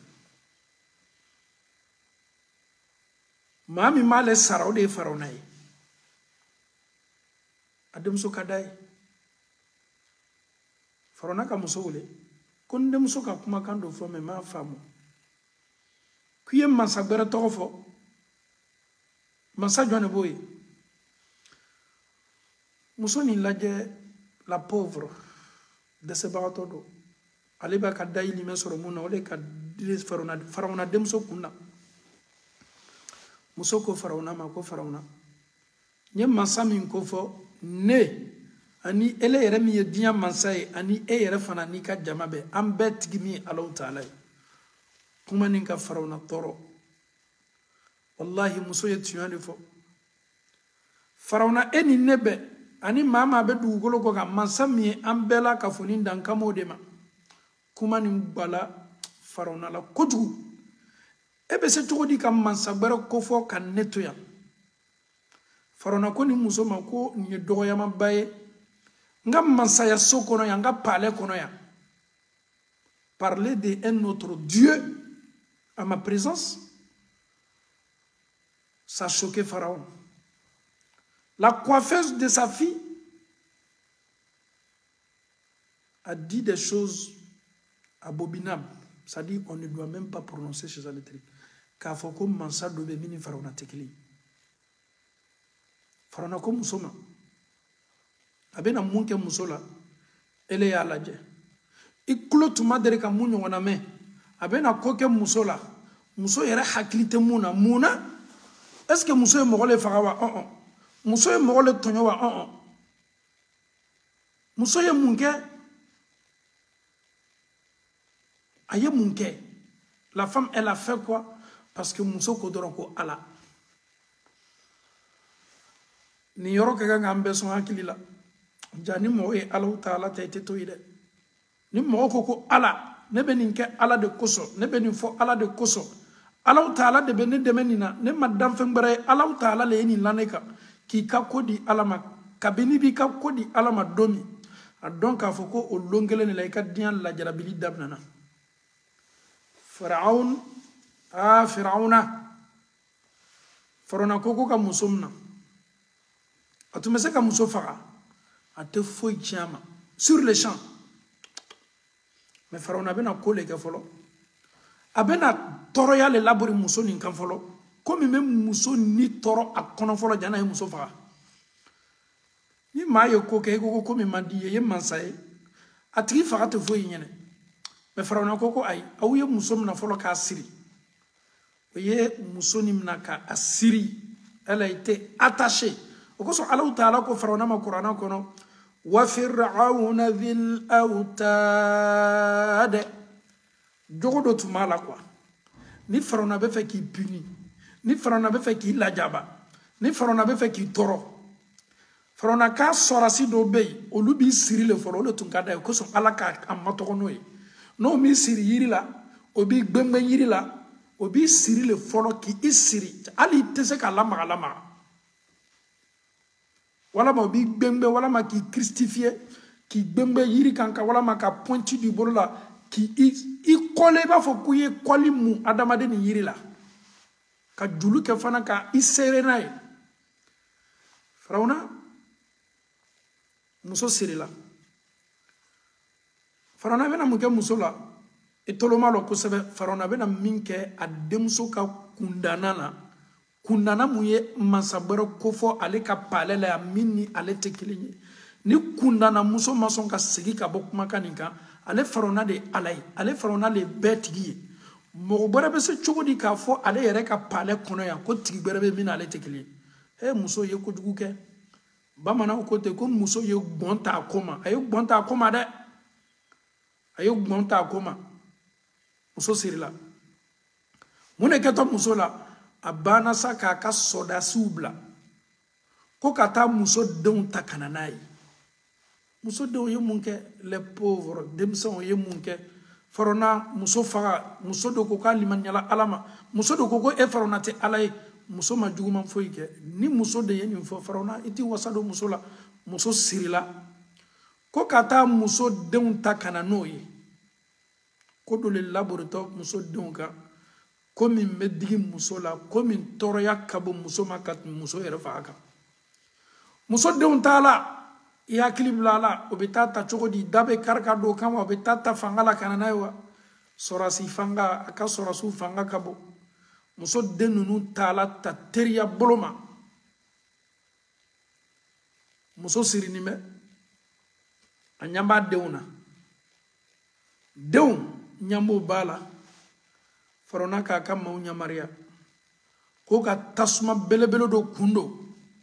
maa min m'ale sara o de ye Farawuna ye a denmuso ka d'a ye Farawuna ka muso wele ko n denmuso ka kumakan dɔ fɔ mais m'a faamu k'i ye mansa gbɛrɛ tɔgɔ fɔ mansa jɔn de b'o ye muso ni lajɛ la pauvre dɛsɛbagatɔ don ale b'a ka dayirimɛ sɔrɔ mun na o de ka di Farawuna denmuso kun na muso ko Farawuna ma ko Farawuna n ye mansa min ko fɔ ne ani ele yɛrɛ min ye diɲɛ mansa ye ani e yɛrɛ fana n'i ka jama bɛɛ an bɛɛ tigi min ye Alahu Taala ye kuma nin ka Farawuna tɔɔrɔ wallahi muso ye tiɲɛ de fɔ Farawuna e ni ne bɛɛ ani maa maa bɛ dugukolo kɔ kan mansa min ye an bɛɛ la kafoni dan kamo de ma kuma nin gbala Farawuna la kojugu e bɛ se cogo di ka mansa gbɛrɛ ko fɔ ka ne to yan Farawuna ko ni muso ma ko nin ye dɔgɔyamaba ye n ka mansaya so kɔnɔ yan n ka palais kɔnɔ yan parler de un autre Dieu à ma présence ça a choqué Pharaon. La coiffeuse de sa fille a dit des choses abominables. C'est-à-dire qu'on ne doit même pas prononcer chez elle. K'a fɔ ko mansa dɔ bɛ min ni Farawuna tɛ kelen ye. Farawuna ko muso ma a bɛna mun kɛ muso la ele y'a lajɛ i tulo tun ma deli ka mun ɲɔgɔnna mɛn a bɛna ko kɛ muso la muso yɛrɛ hakili tɛ mun na est-ce que muso ye mɔgɔ le faga wa muso ye mɔgɔ le tɔɲɔ wa muso ye mun kɛ a ye mun kɛ la femme elle a fait quoi parce que muso ko dɔrɔn ko ala nin yɔrɔ ka kan k'an bɛɛ sɔn hakili la ja ni mɔgɔ ye Alahu Taala ta i tɛ to ye dɛ ni mɔgɔ ko ko ala ne bɛ nin kɛ ala de kosɔn ne bɛ nin fɔ ala de kosɔn Alahu Taala de bɛ ne dɛmɛ nin na ne ma danfɛn wɛrɛ ye Alahu Taala le ye nin la ne kan k'i ka ko di ala ma kabini b'i ka ko di ala ma don min a dɔn k'a fɔ ko o don kelen de la i ka diɲɛ lajarabili daminɛna Farawuna ko ka muso minɛ a tun bɛ se ka muso faga a tɛ foyi tiɲɛ a ma sur le champ mais Farawuna bɛna ko le kɛ fɔlɔ a bɛna tɔɔrɔya le labori muso nin kan fɔlɔ komi bɛ muso ni tɔɔrɔ a kɔnɔ fɔlɔ jana ye muso faga ni maa ye ko kɛ i ko ko min man di ye mansa ye a tigi faga tɛ foyi ɲɛnɛ mais Farawuna ko ayi aw ye muso minɛ fɔlɔ k'a siri o ye muso nin minɛ k'a siri elle a été attachée o kosɔn Alahu Taala ko Farawuna ma kuranɛ kɔnɔ wa Firawuna dhil awtad jogo dɔ tun b'a la quoi ni Farawuna bɛ fɛ k'i puni ni Farawuna bɛ fɛ k'i lajaba ni Farawuna bɛ fɛ k'i tɔɔrɔ Farawuna ka sɔrasi dɔw bɛ yen olu b'i siri le fɔlɔ o de tun ka d'a ye kosɔn ala k'a matɔgɔ n'o ye n'o m'i siri yiri la o b'i gbɛngbɛn yiri la o b'i siri le fɔlɔ k'i siri hali i tɛ se k'a lamaga walama o b'i gbɛngbɛn walama k'i christifier k'i gbɛngbɛn yiri kan ka walama ka pointi du bolo la k'i kɔle i b'a fɔ k'i ye kɔli mun adamaden ni yiri la ka julu kɛ fana ka i seere n'a ye Farawuna muso sirila Farawuna bɛna mun kɛ muso la i toloma lɔ kosɛbɛ Farawuna bɛna min kɛ a denmuso ka kundana na kundana mun ye mansa wɛrɛ ko fɔ ale ka palais la yan min ni ale tɛ kelen ye ni kundana muso ma sɔn ka segin ka bɔ kumakan nin kan ale Farawuna de ye ala ye ale Farawuna de ye bɛɛ tigi ye mɔgɔ wɛrɛ bɛ se cogo di k'a fɔ ale yɛrɛ ka palais kɔnɔ yan ko tigi wɛrɛ bɛ min na ale tɛ kelen ye muso ye kojugu kɛ bamananw ko ten ko muso ye gbɔn ta a ko ma a ye gbɔn ta a ko ma dɛ a ye gbɔn ta a ko ma muso sirila mun de kɛtɔ muso la a banna sa k'a ka sɔdasiw bila ko ka taa muso denw ta ka na n'a ye muso denw ye mun kɛ les pauvres denmisɛnw ye mun kɛ Farawuna muso faga muso dɔ ko k'a limaniyala ala ma muso dɔ ko e Farawuna tɛ ala ye muso ma juguman foyi kɛ ni muso de ye nin fɔ Farawuna i t'i wasa don muso la muso sirila ko ka taa muso denw ta ka na n'o ye ko dɔ le laboritɔ muso denw kan ko min bɛ digi muso la ko min tɔɔrɔya ka bon muso ma ka muso yɛrɛ faga kan muso denw t'a la i hakili bila a la o bɛ taa ta cogo di da bɛ kari ka don o kama o bɛ taa ta fanga la ka na n'a ye wa sɔrɔsi fanga a ka sɔrɔsiw fanga ka bon muso den ninnu t'a la ta teriya bolo ma muso sirini mɛ a ɲɛ b'a denw na denw ɲambo b'a la Faraona k'a ka maaw ɲamariya ko ka tasuma belebele dɔ kun don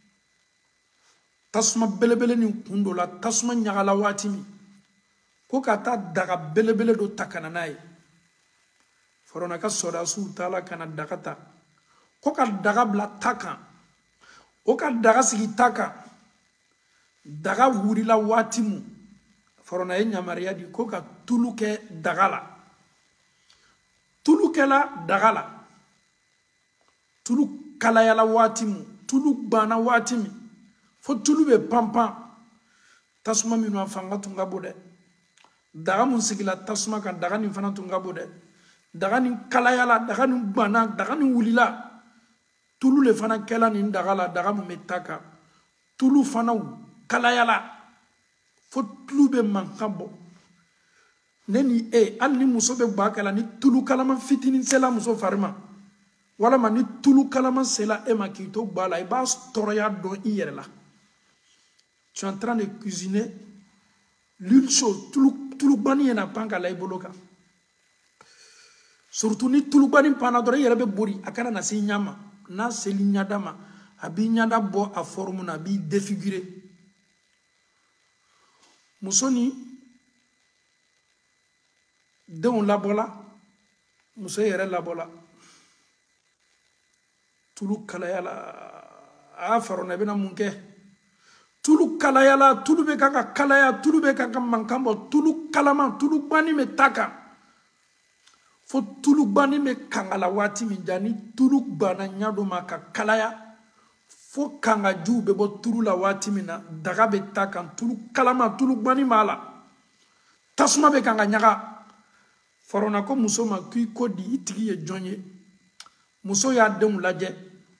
tasuma belebele nin kun dɔ la tasuma ɲagala waati min ko ka taa daga belebele dɔ ta ka na n'a ye Faraona ka sɔdasiw taala ka na daga ta ko ka daga bila ta kan o ka daga sigi ta kan daga wurila waati min Faraona ye ɲamariya di ko ka tulu kɛ daga la tulu kɛla daga la tulu kalayala waati min tulu banna waati min fo tulu bɛ panpan tasuma minnu a fanga tun ka bon dɛ daga mun sigila tasuma kan daga nin fana tun ka bon dɛ daga nin kalayala daga nin banna daga nin wulila tulu le fana kɛla nin daga la daga mun bɛ ta kan tulu fana kalayala fo tulu bɛ mankan bɔ ne ni hali ni muso bɛ gba kɛla ni tulu kalaman fitinin sela muso fari ma walama ni tulu kalaman sela e ma k'i to gba la i b'a tɔɔrɔya dɔn i yɛrɛ la tu es en train de cuisiner l'huile chaude tulu gbani yɛna pan ka la i bolo kan surtout ni tulu gbani panna dɔrɔn i yɛrɛ bɛ bori a kana na se i ɲa ma n'a seli ɲada ma a b'i ɲada bɔ a forme na a b'i défigurer muso ni denw labɔla muso yɛrɛ labɔla tulu kalayala a Faraona i bɛna mun kɛ tulu kalayala tulu bɛ kan ka kalaya tulu bɛ kan ka mankan bɔ tulu kalama tulu gbani bɛ ta kan fo tulu gbani bɛ kangala waati min ja ni tulu gbanna ɲa ma ka kalaya fo kangajuw bɛ bɔ tulu la waati min na daga bɛ ta kan tulu kalama tulu gbani b'a la tasuma bɛ kan ka ɲaga Faraona ko muso ma k'i ko di i tigi ye jɔn ye muso y'a denw lajɛ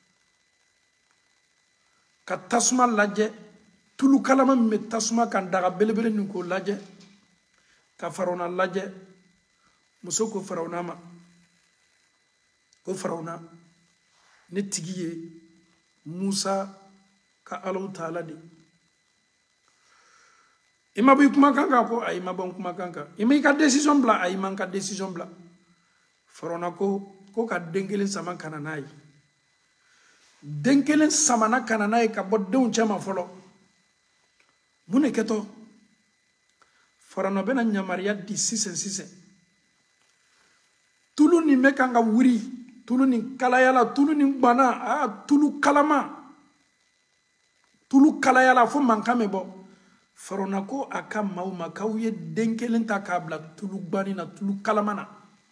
ka tasuma lajɛ tulu kalama min bɛ tasuma kan daga belebele nin k'o lajɛ ka Faraona lajɛ muso ko Faraona ma ko Faraona ne tigi ye Musa ka Alahu Taala de i ma bɔ i kumakan kan ko ayi ma bɔ n kumakan kan i ma i ka décision bila ayi ma n ka décision bila Faraona ko ka den kelen sama ka na n'a ye den kelen samana ka na n'a ye ka bɔ denw cɛ ma fɔlɔ mun de kɛtɔ Faraona bɛna ɲamariya di sisan tulu nin bɛ kan ka wuri tulu nin kalayala tulu nin gbanna tulu kalama tulu kalayala fo mankan bɛ bɔ Faraona ko a ka maaw ma k'aw ye den kelen ta k'a bila tulu gbani na tulu kalama na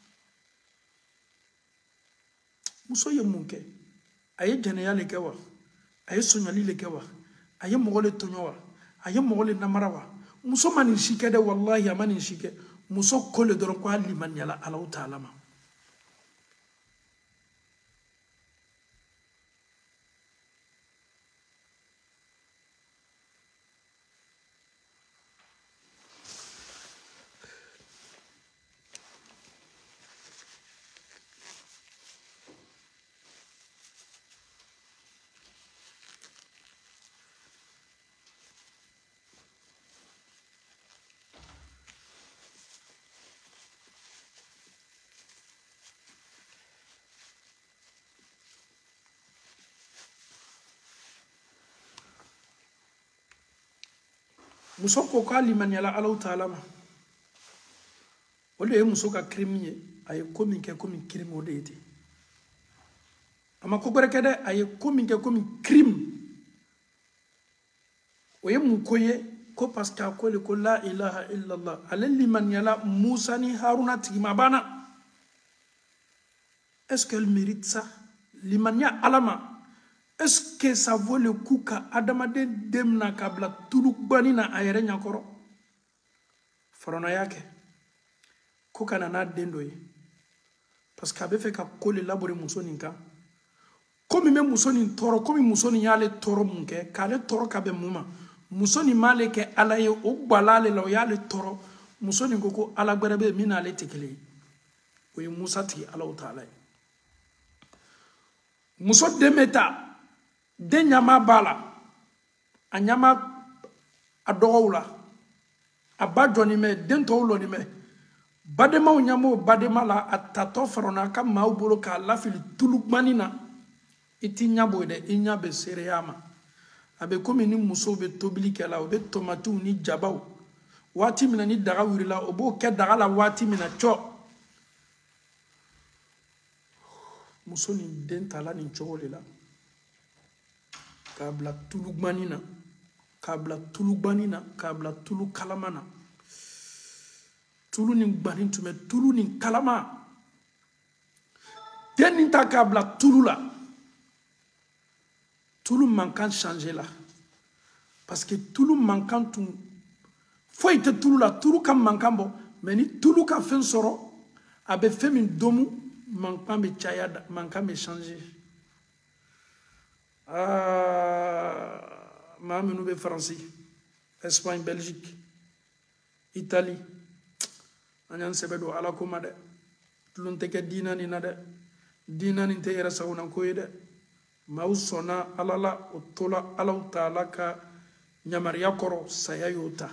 muso ye mun kɛ a ye jɛnɛya le kɛ wa a ye sonyali le kɛ wa a ye mɔgɔ le tɔɲɔ wa a ye mɔgɔ le namara wa muso ma nin si kɛ dɛ wallahi a ma nin si kɛ muso ko le dɔrɔn ko a limaniyala Alahu Taala ma muso ko k'a limaniyala Alahu Taala ma o de ye muso ka crime ye a ye ko min kɛ komi crime o de ye ten a ma ko wɛrɛ kɛ dɛ a ye ko min kɛ komi crime o ye mun ko ye ko parce que a ko le ko la ilaha illallah ale limaniyala Musa ni Haruna tigima banna est-ce qu'elle mérite ça limaniya Ala ma est-ce que ça vaut le coup ka adamaden den na ka bila tulu gbani na a yɛrɛ ɲakɔrɔ Faraona y'a kɛ ko ka na n'a den dɔ ye parce que a bɛ fɛ ka ko le labori muso nin kan ko min bɛ muso nin tɔɔrɔ komi muso nin y'ale tɔɔrɔ mun kɛ k'ale tɔɔrɔ ka bɛn mun ma muso nin m'ale kɛ Ala ye o gbala ale la o y'ale tɔɔrɔ muso nin ko Ala gbɛrɛ bɛ yen min n'ale tɛ kelen ye o ye Musa tigi Alahu Taala ye muso den bɛ ta den ɲama b'a la a ɲama a dɔgɔw la a ba jɔni mɛ den tɔw lɔni mɛ bademaw ɲam'o badema la a tatɔ Faraona a ka maaw bolo k'a lafili tulugmani na i t'i ɲɛ b'o ye dɛ i ɲɛ bɛ seereya ma a bɛ komi ni musow bɛ tobili kɛ la o bɛ tomatiw ni jabaw waati min na ni daga wulila o b'o kɛ daga la waati min na cɔ muso nin den tala nin cogo de la k'a bila tulugmani na k'a bila tulugmani na k'a bila tulu kalama na tulu nin gbani tun bɛ tulu nin kalama den nin ta k'a bila tulu la tulu mankan changer la parce que tulu mankan tun foyi tɛ tulu la tulu ka mankan bɔ mais ni tulu ka fɛn sɔrɔ a bɛ fɛn min domu mankan bɛ caya mankan bɛ changer maa minnu bɛ Faransi Espagne Belgique Italie an y'an sɛbɛ don ala ko ma dɛ tulon tɛ kɛ diina nin na dɛ diina nin tɛ yɛrɛ sagona ko ye dɛ maaw sɔnna ala la o tola alaw taala ka yamariya kɔrɔ saya y'o ta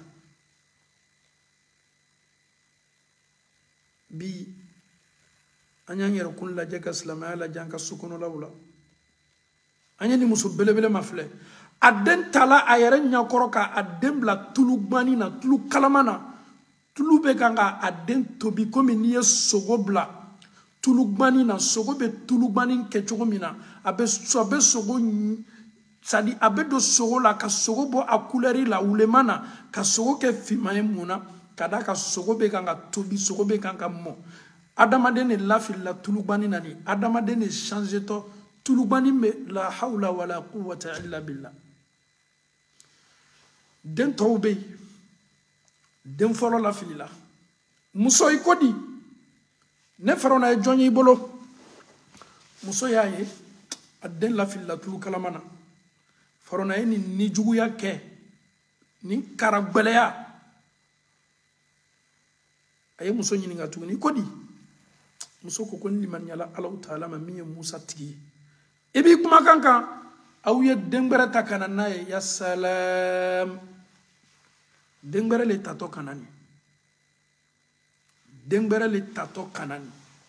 bi an y'an yɛrɛ kun lajɛ ka silamɛya lajɛ an ka sokɔnɔlaw la an ye ni muso belebele ma filɛ a den tala a yɛrɛ ɲakɔrɔ k'a den bila tulu gbani na tulu kalama na tulu bɛ kan ka a den tobi komi n'i ye sogo bila tulu gbani na sogo bɛ tulu gbani kɛ cogo min na a bɛ sogo c'est-à-dire a bɛ don sogo la ka sogo bɔ a couleur la wulema na ka sogo kɛ finman ye mun na ka da ka sogo bɛ kan ka tobi sogo bɛ kan ka mɔ adamaden de lafilila tulu gbani na ni adamaden de changer tɔ tulu gbani bɛ la hawla wala quwwata illa billah den tɔw bɛ yen den fɔlɔ lafilila muso i ko di ne Faraona ye jɔn ye i bolo muso y'a ye a den lafilila tulu kalama na Faraona ye nin nijuguya kɛ nin karagwɛlɛya a ye muso ɲininka tuguni i ko di muso ko n limaniyala Alahu Taala ma min ye Musa tigi ye i b'i kumakan kan aw ye den wɛrɛ ta ka na n'a ye ya salam den wɛrɛ le tatɔ ka na nin den wɛrɛ le tatɔ ka na nin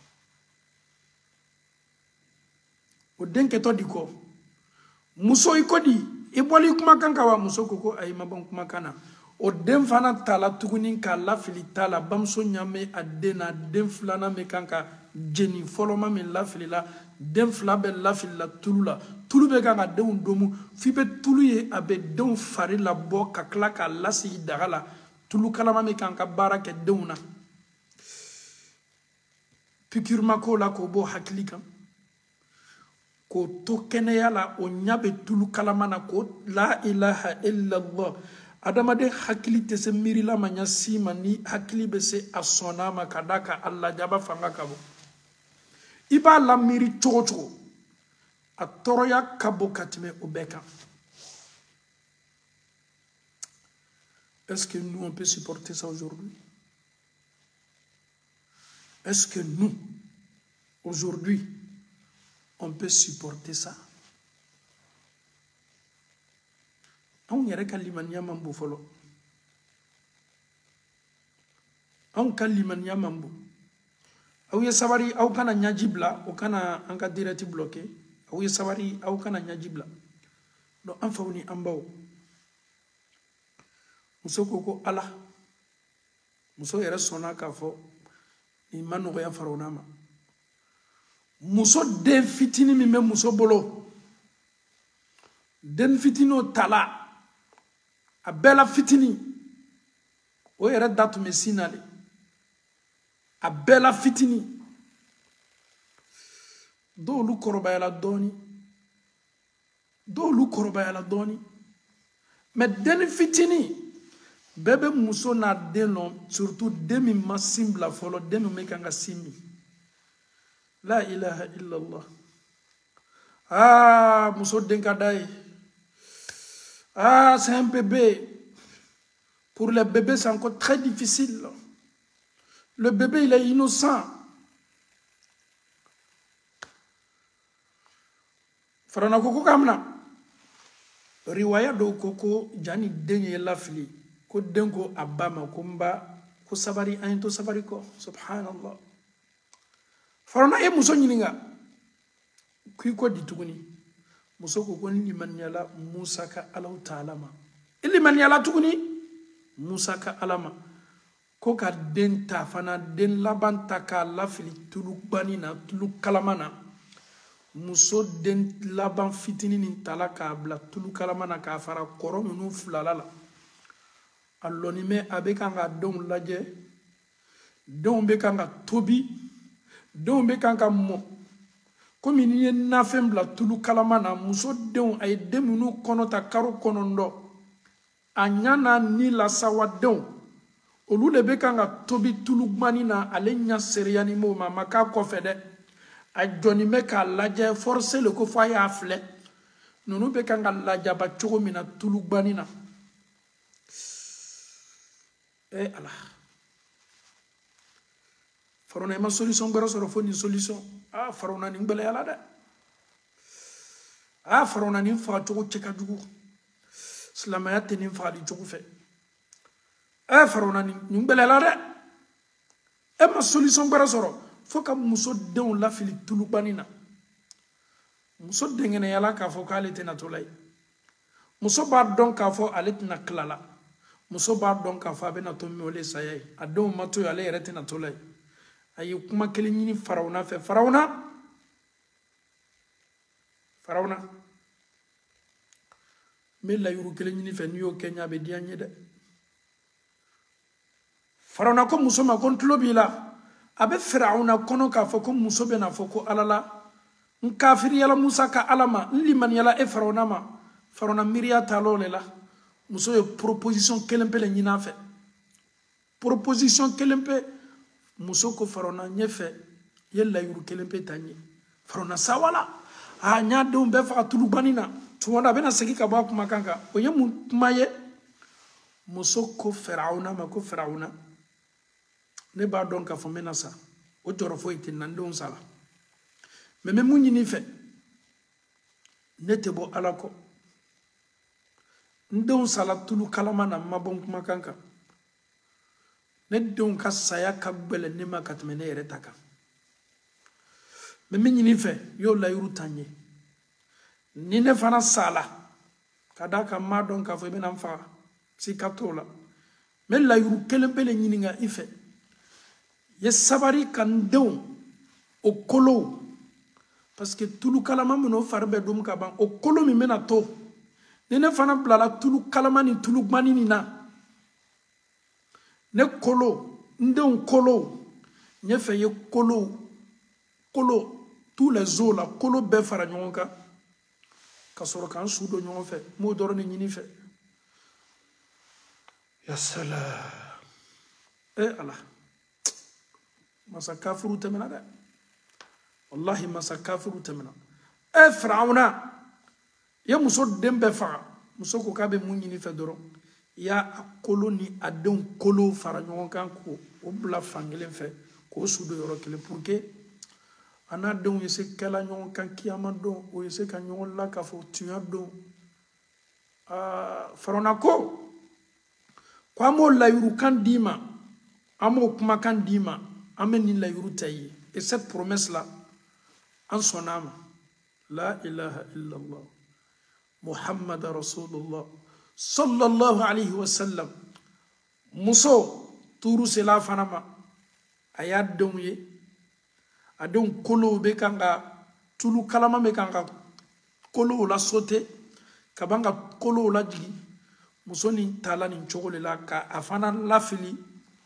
o den kɛtɔ di kɔ muso i ko di i bɔli i kumakan kan wa muso ko ko ayi ma bɔ n kumakan na o den fana tala tuguni k'a lafili ta la bamuso ɲame a den na den filanan bɛ kan ka jeni fɔlɔma min lafilila den fila bɛ lafilila tulu la tulu bɛ kan ka denw domu f'i bɛ tulu ye a bɛ denw fari labɔ ka tila k'a lasigi daga la tulu kalama bɛ kan ka baara kɛ denw na piqûre ko la k'o bɔ hakili kan k'o to kɛnɛya la o ɲɛ bɛ tulu kalama na ko la ilaha illallah adamaden hakili tɛ se miirila ma ɲɛ si ma ni hakili bɛ se a sɔnna ma ka da ka a lajaba fanga ka bɔ i b'a la miiri cogo cogo a tɔɔrɔya ka bon ka tɛmɛ o bɛɛ kan est-ce que nous on peut supporter ça aujourd'hui? Est-ce que nous aujourd'hui on peut supporter ça? anw yɛrɛ ka limaniya man bon fɔlɔ anw ka limaniya man bon aw ye sabari aw kana ɲaji bila o kana an ka direct bloquer aw ye sabari aw kana ɲaji bila donc an faw ni an baw muso ko ko ala muso yɛrɛ sɔnna k'a fɔ nin ma nɔgɔya Faraona ma muso den fitinin min bɛ muso bolo den fitinin tala a bɛɛ la fitinin o yɛrɛ da tun bɛ sin na de a bɛɛ la fitinin dɔwolu kɔrɔbayala dɔɔni mais den fitinin bɛɛ bɛ muso n'a den lɔn surtout den min ma sin bila fɔlɔ den min bɛ kan ka sin min la ilaha illallah muso den ka d'a ye c'est un bébé. Pour les bébés, c'est encore très difficile. Le bébé, il est innocent. Faraona ko ko kamna riwaya do ko jani den ye lafili ko den ko abama ko mba ko sabari an to sabari ko subhanallah farona e muso nyininga kuy ko dituguni muso ko gon liman yala musa ka alahu ta'ala ma liman yala tuguni musa ka alama ko ka den ta fana den laban ta ka lafili tulu banina tulu kalamana muso den laban fitini ni tala ka bla tulu kalamana ka fara koro minu fulala la alloni me abe kan ga don laje don be kan ga tobi don be kan ga mo komi ni na fem bla tulu kalamana muso den ay demunu kono ta karo kono ndo anyana ni la sawa den olu le be kan ga tobi tulu manina ale nya seriani mo mama ka ko fede a joni me ka laje forcer le ko fa ya fle nunu be kan ga laja ba chogo mina tulu banina ala farona ma solution gbara soro fo ni solution farona ni ngbele yala de farona ni fa chogo cheka jugu islamaya teni fa di chogo fe farona ni ngbele yala de ma solution gbara soro fo ka muso den la fili tulu banina muso dengene yala ka fo kale tena tolay muso ba don ka fo ale tena klala muso ba don ka fo abena to mi ole sayay adon mato yale yere tena tolay ayi kuma kele nyini farawna fe farawna me la yuru kele nyini fe niyo kenya be dianye de farawna ko muso ma kon tlobila abe Firauna kono ka fo ko muso be na fo ko alala nkafiri yala Musa ka alama liman yala Firauna ma Firauna miriya talo lela muso ye proposition kelempe le nyina fe proposition kelempe muso ko Firauna nyefe yella yuru kelempe tanye Firauna sawala nya de be fa tulu banina tuwana bena segi ka ba kuma kanka o ye maye muso ko Firauna ma ko Firauna ne ba don ka fo menasa o joro fo itin nan don sala me munyi ni fe ne te bo alako ndon sala tulu kalama na mabon kuma kanka ne don ka saya ka gbele ne ma katme ne yere taka me munyi ni fe yo la yuru tanye ni ne fana sala kadaka ma don ka fo be nan fa si katola me la yuru kelempele nyini nga ife ye sabari kan dew o kolo parce que tulu kalama mino farbe dum ka ban o kolo mi mena to ne fana blala tulu kalama ni tulu gbani ni na ne kolo ndew kolo nye fe ye kolo tous les eaux la kolo be fara nyonka ka soro kan sudo nyon fe mo doro ni nyini fe ya sala Allah masa kafiru temena de wallahi masa kafiru temena Firauna ya muso dembe fa muso ko kabe munyini fe doro ya koloni adon kolo fara nyon kan ko o bla fangelen fe ko sudo yoro kele pour que ana don yese kala nyon kan kiyama don o yese kan nyon la ka fo tuya don Firauna ko kwa mo la yuru kan dima amo kuma kan dima amen la yuru tayi et cette promesse là en son âme la ilaha illallah Muhammad Rasulullah sallallahu alayhi wa sallam muso turu sela fanama ayad donye adon kolo be kanga tulu kalama be kanga kolo la sote kabanga kolo la jigi muso ni tala ni chogole la ka afana la fili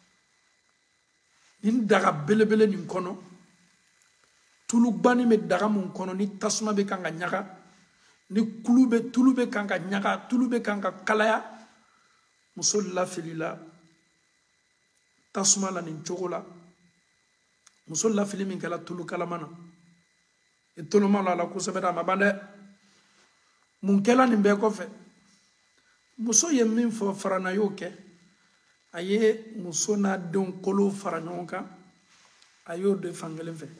nin daga belebele nin kono tulu bani me daga mun kono ni tasuma be kanga nyaga ni tulu be kanga nyaga tulu be kanga kalaya muso la filila tasuma la nin chogola muso la fili min kala tulu kalamana e tulu mala la ko sebeda mabande mun kala nin be ko fe muso ye min fo farana yoke aye muso na don kolo fara ɲɔgɔn kan ayo de fangelen fe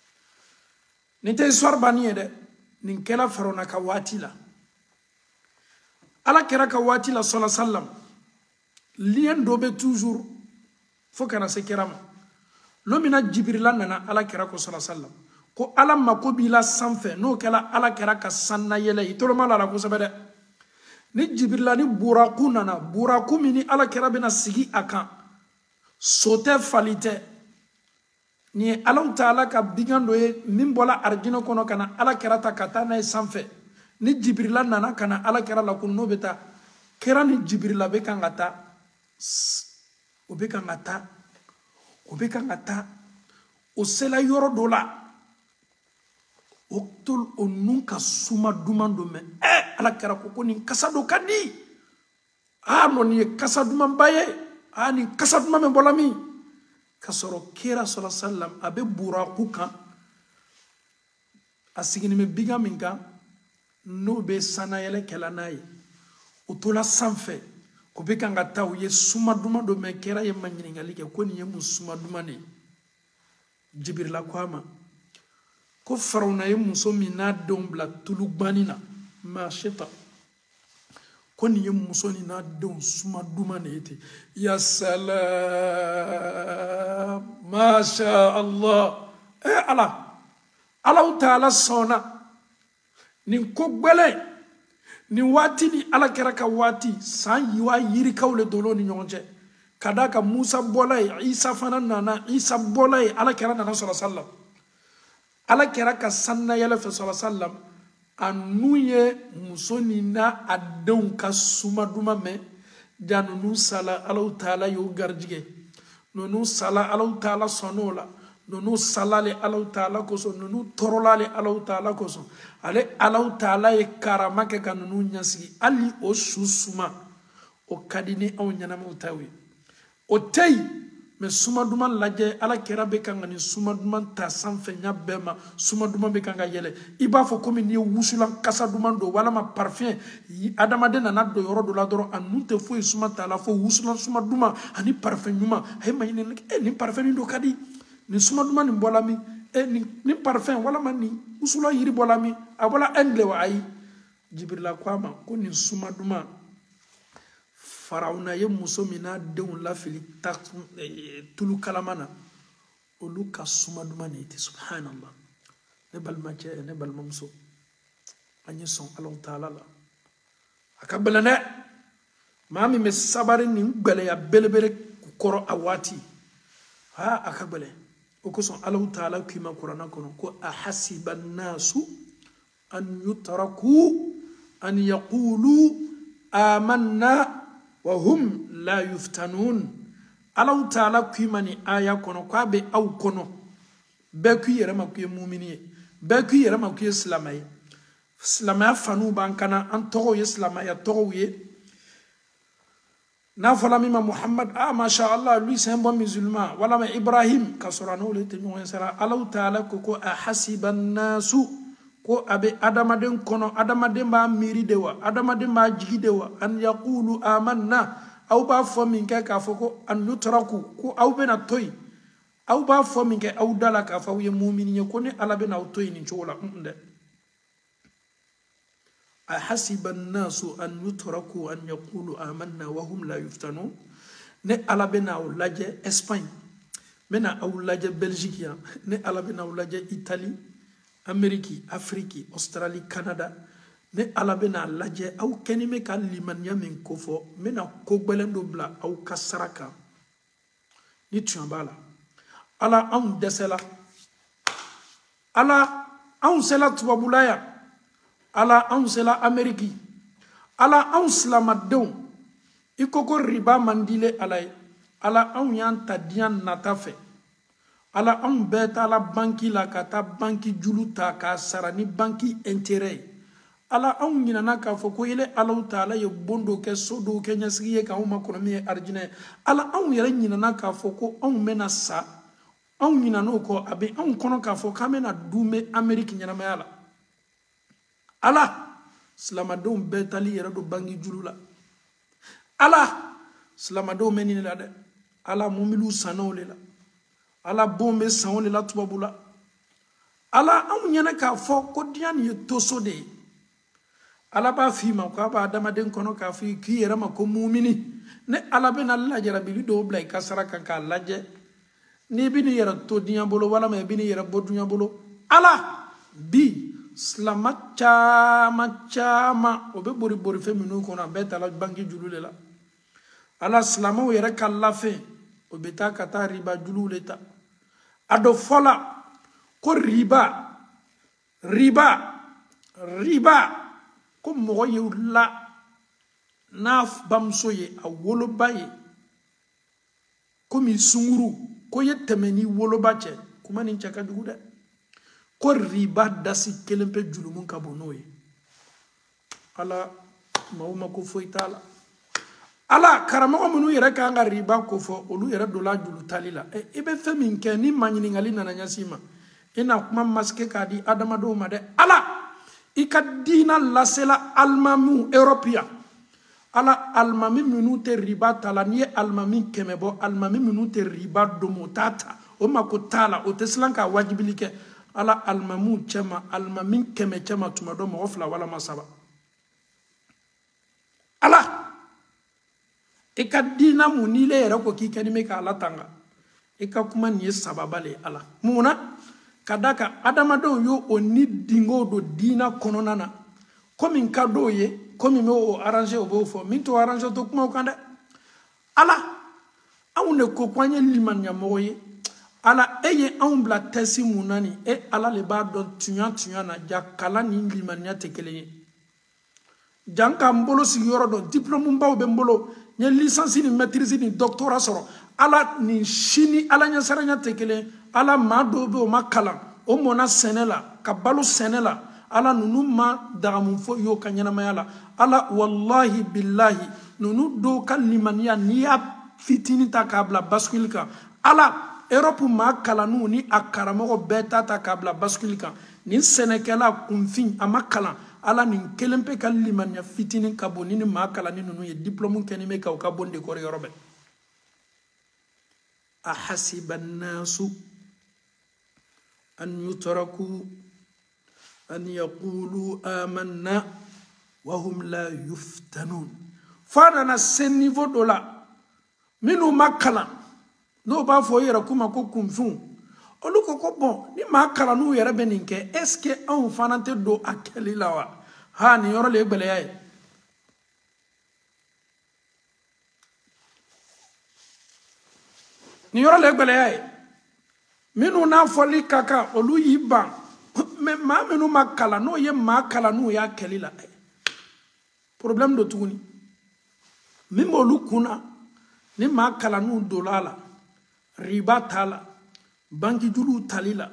nin tɛ histoire bani ye dɛ nin kɛla Faraona ka waati la ala kira ka wati la sallallahu alaihi wasallam lien dobe toujours fo kana se kirama lomina jibrila nana ala kira ko sallallahu alaihi wasallam ko ala mako bila sanfɛ n'o kɛla ala kira ka sanna yɛlɛ i tolo ma la kosɛbɛ dɛ ni jibrila ni buraku nana buraku min ni ala kira bɛna sigi a kan so tɛ fali tɛ ni ye alaw taala ka bigan dɔ ye min bɔla arijinɛ kɔnɔ ka na ala kira ta ka taa n'a ye sanfɛ ni jibrila nana ka na ala kira la ko n'o bɛ taa kira ni jibrila bɛ kan ka taa o bɛ kan ka taa o bɛ kan ka taa o sela yɔrɔ dɔ la o tol o nun ka suma duman dɔ mɛn ala kira ko nin kasa dɔ ka di nɔ nin ye kasa duman ba ye nin kasa duman bɛ bɔla min ka sɔrɔ kira sallallahu alaihi wasallam a bɛ buraku kan a sigini bɛ bigan min kan n'o bɛ sanayɛlɛ kɛla n'a ye o tola sanfɛ o bɛ kan ka taa u ye suma duman dɔ mɛn kira ye ma ɲininkali kɛ ko nin ye mun suma duman de ye jibirila ko a ma ko farawuna ye muso min n'a denw bila tulu gbanni na maashita ko nin ye muso ni n'a denw suma duman de ye ten ya salam masha Allah alaw taala sɔnna nin ko gbɛlɛn nin waati ni ala kɛra ka waati san yiwa yirikaw le dolo ni ɲɔgɔn cɛ ka da ka Musa bɔla ye Isa fana nana Isa bɔla ye ala kɛra nana sallallahu alaihi wasallam ala kɛra ka sanna yɛlɛ fɛ sallallahu alaihi wasallam a nu ye muso ni n'a a denw ka suma duman mɛn ja nunu sala alaw taala y'o garijigɛ nunu sala alaw taala sɔnn'o la nunu salale alaw taala kosɔn nunu tɔɔrɔlale alaw taala kosɔn ale alaw taala ye karama kɛ ka nunu ɲɛsigi hali o su suma o ka di ni anw ɲɛnamaw taw ye o tɛ yen mɛ suma duman lajɛ ala kɛra bɛ kan ka nin suma duman ta sanfɛ ɲa bɛɛ ma suma duman bɛ kan ka yɛlɛ i b'a fɔ komi n'i ye wusulan kasa duman don walama parfum adamaden nana don yɔrɔ dɔ la dɔrɔn a nun tɛ foyi suma t'a la fo wusulan suma duman ani parfum ɲuman a ye ma ɲini nin parfum nin don ka di nin suma duman nin bɔla min nin parfum walama nin wusulan yiri bɔla min a bɔla Anglais wa ayi jibirila ko a ma ko nin suma duman farawuna ye muso min n'a denw lafili tulu kalama na olu ka suma duman de ye ten subhanallah ne balimacɛ ne balimamuso an ye sɔn alaw taala la a ka gɛlɛn dɛ maa min bɛ sabari nin gɛlɛya belebele kɔrɔ a waati a ka gɛlɛn o kosɔn alaw taala k'i ma kuranna kɔnɔ ko ahasiba nasu an yutraku an yaqulu amanna wa hum la yuftanun alaw taala k'i ma ni aya kɔnɔ k'a bɛ aw kɔnɔ bɛɛ k'i yɛrɛ ma k'i ye mumini ye bɛɛ k'i yɛrɛ ma k'i ye silamɛ ye silamɛya fanuw b'an kana an tɔgɔw ye silamɛya tɔgɔw ye n'a fɔla min ma Muhammad masha Allah lui c'est un bon musulman walama Ibrahim ka sɔrɔ n'olu tɛ ɲɔgɔn sara alaw taala ko ahasiba nasu ko a bɛ adamaden kɔnɔ adamaden b'a miiri de wa adamaden b'a jigi de wa an yaqulu amanna aw b'a fɔ min kɛ k'a fɔ ko an yutraku ko aw bɛna to yen aw b'a fɔ min kɛ aw da la k'a fɔ aw ye mumini ye ko ni ala bɛna aw to yen nin cogo la dɛ ahasiba nasu an yutraku an yaqulu amanna wa hum la yuftanun ne ala bɛna aw lajɛ Espagne bɛna aw lajɛ Belgique yan ne ala bɛna aw lajɛ Italie Amérique, Afrique, Australie, Canada ne ala bɛna lajɛ aw kɛni bɛ ka limaniya min ko fɔ n bɛna ko gbɛlɛn dɔ bila aw ka sara kan ni tiɲɛ b'a la ala anw dɛsɛla ala anw sela tubabula yan ala anw sela Amérique ala anw silamadenw i ko ko riba man dile ala ye ala anw y'an ta diɲɛ nata fɛ ala anw bɛɛ taala banki la ka taa banki julu ta k'a sara ni banki intérêt ye ala anw ɲinana k'a fɔ ko ele alaw taala ye bon dɔ kɛ so dɔw kɛ ɲɛsigi ye k'anw makɔnɔ min ye arijinɛ ye ala anw yɛrɛ ɲinana k'a fɔ ko anw bɛna sa anw ɲinan'o kɔ a bɛ anw kɔnɔ k'a fɔ k'an bɛna dun bɛ Amérique ɲɛnamaya la ala silamadenw bɛɛ taali yɛrɛ don banki julu la ala silamadenw bɛ nin la dɛ ala mobiliw sannaw de la ala bon bɛ san o de la tubabu la ala anw ɲɛna k'a fɔ ko diɲɛ nin ye toso de ye ala b'a f'i ma ko a b'a adamaden kɔnɔ k'a fɔ k'i yɛrɛ ma ko mumini ne ala bɛna lajarabili dɔw bila i ka sara kan k'a lajɛ n'i bɛ n'i yɛrɛ to diɲɛ bolo walama i bɛ n'i yɛrɛ bɔ diɲɛ bolo ala bi silama caman caman o bɛ bori fɛn minnu kɔnɔ a bɛɛ taala banki juru de la ala silamɛw yɛrɛ ka lafɛn o bɛ taa ka taa riba juluw de ta a dɔ fɔla ko riba ko mɔgɔ ye la n'a bamuso ye a woloba ye komi sunguru ko ye tɛmɛ ni woloba cɛ kuma nin cɛ ka jugu dɛ ko riba dasi kelen pe julumu ka bon n'o ye ala maaw ma ko foyi t'a la ala karamɔgɔ minnu yɛrɛ kan ka riba ko fɔ olu yɛrɛ dola julu tali la i bɛ fɛn min kɛ ni maa ɲininkali nana ɲɛsin ma i na kuma masike k'a di adamadenw ma dɛ ala i ka diina lasela alimamiw Europe ala alimami minnu tɛ riba ta la n'i ye alimami 100 bɔ alimami minnu tɛ riba domo o t'a ta o mako t'a la o tɛ siran k'a wajibili kɛ ala alimamiw cɛma alimami 100 cɛma tuma dɔ mɔgɔ 2 walama 3 ala i ka diina mun n'i le yɛrɛ ko k'i kɛ ni bɛ ka ala tanga i ka kuma nin ye sababa le ala mun na ka da kan adamadenw y'o o ni dingo do diina kɔnɔna na komi ka d'o ye komi bɛ o arranger o b'o fɔ min t'o arranger to kumaw kan dɛ ala anw de ko k'an ye limaniɲamɔgɔ ye ala e ye anw bila tɛsi mun na nin e ala le b'a dɔn tuɲa na ja kalan ni limaniya tɛ kelen ye jan k'an bolo sigiyɔrɔ dɔn diplôme baw bɛ n bolo n ye licence ni maîtrise ni doctorat sɔrɔ ala nin sini ala ɲɛsaranya tɛ kelen ala maa dɔw bɛ o ma kalan o mɔna sɛnɛ la ka balo sɛnɛ la ala nunu ma dagamun foyi y'o ka ɲɛnamaya la ala wallahi billahi nunu dɔw ka limaniya n'i y'a fitinin ta k'a bila bascule kan ala Europe maa kalannu ni a karamɔgɔ bɛɛ ta k'a bila bascule kan nin sɛnɛkɛla kunfin a ma kalan ala nin kelen pe ka limaniya fitinin ka bon ni maa kalanni nunu ye diplôme kɛni bɛ ka o ka bon de kɔrɔ yɔrɔ bɛɛ ahasiba annasu an yutraku an yaqulu amanna wa hum la yuftanun fa nana se niveau dɔ la minnu ma kalan n'o b'a fɔ o yɛrɛ kuma ko kunfin olu ko ko bon ni maa kalanniw yɛrɛ bɛ nin kɛ est ce que anw fana tɛ don a kɛli la wa ha nin yɔrɔ le ye gɛlɛya ye nin yɔrɔ le ye gɛlɛya ye minnu n'a fɔli ka kan olu y'i ban mais maa minnu ma kalan n'o ye maa kalanniw y'a kɛli la problème do tuguni min b'olu kunna ni maa kalanniw donna a la riba t'a la banki juluw tali la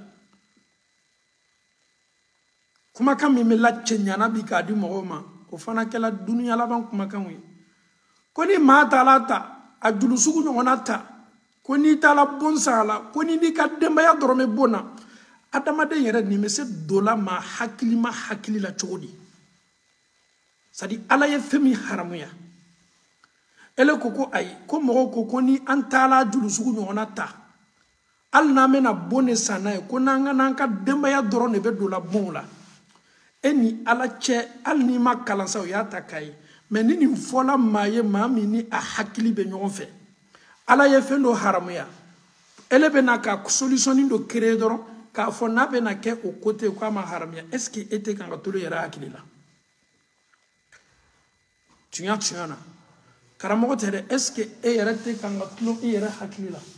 kumakan min bɛ lacɛ ɲana bi k'a di mɔgɔw ma o fana kɛla dunuya laban kumakanw ye ko ni maa taala ta a julu sugu ɲɔgɔnna ta ko n'i taala bon san a la ko n'i ka denbaya dɔrɔn bɛ bon na adamaden yɛrɛ nin bɛ se dola maa hakili ma hakili la cogo di c'est à dire ala ye fɛn min haramuya ele ko ko ayi ko mɔgɔw ko ni an taala julu sugu ɲɔgɔnna ta hali n'an bɛna bon de san n'a ye ko n'an ka denbaya dɔrɔn de bɛ dola bon la e ni ala cɛ hali n'i ma kalan sa o y'a ta k'a ye mais ni nin fɔla maa ye maa min ni a hakili bɛ ɲɔgɔn fɛ ala ye fɛn dɔ haramuya ele bɛna ka solution dɔ créer dɔrɔn k'a fɔ n'a bɛna kɛ o côté k'a ma haramuya est ce que e tɛ kan ka tolo yɛrɛ hakili la tiɲɛ na karamɔgɔ tɛ dɛ est ce que e yɛrɛ tɛ kan ka tolo i yɛrɛ hakili la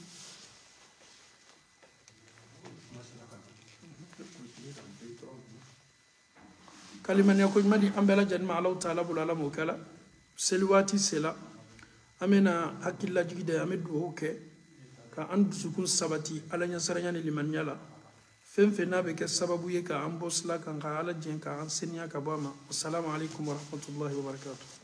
kalimaniya ko ɲuman di an bɛɛ lajɛlen ma Alahu taala bolo ala m'o kɛ la seli waati sela an bɛna hakililajigi da an bɛ dugawu kɛ ka an dusukun sabati ala ɲɛsaranya ni limaniya la fɛn fɛn n'a bɛ kɛ sababu ye ka an bɔ sila kan ka ala jɛn ka an seniya ka bɔ a ma assalamu alaikum warahmatullahi wabarakatuh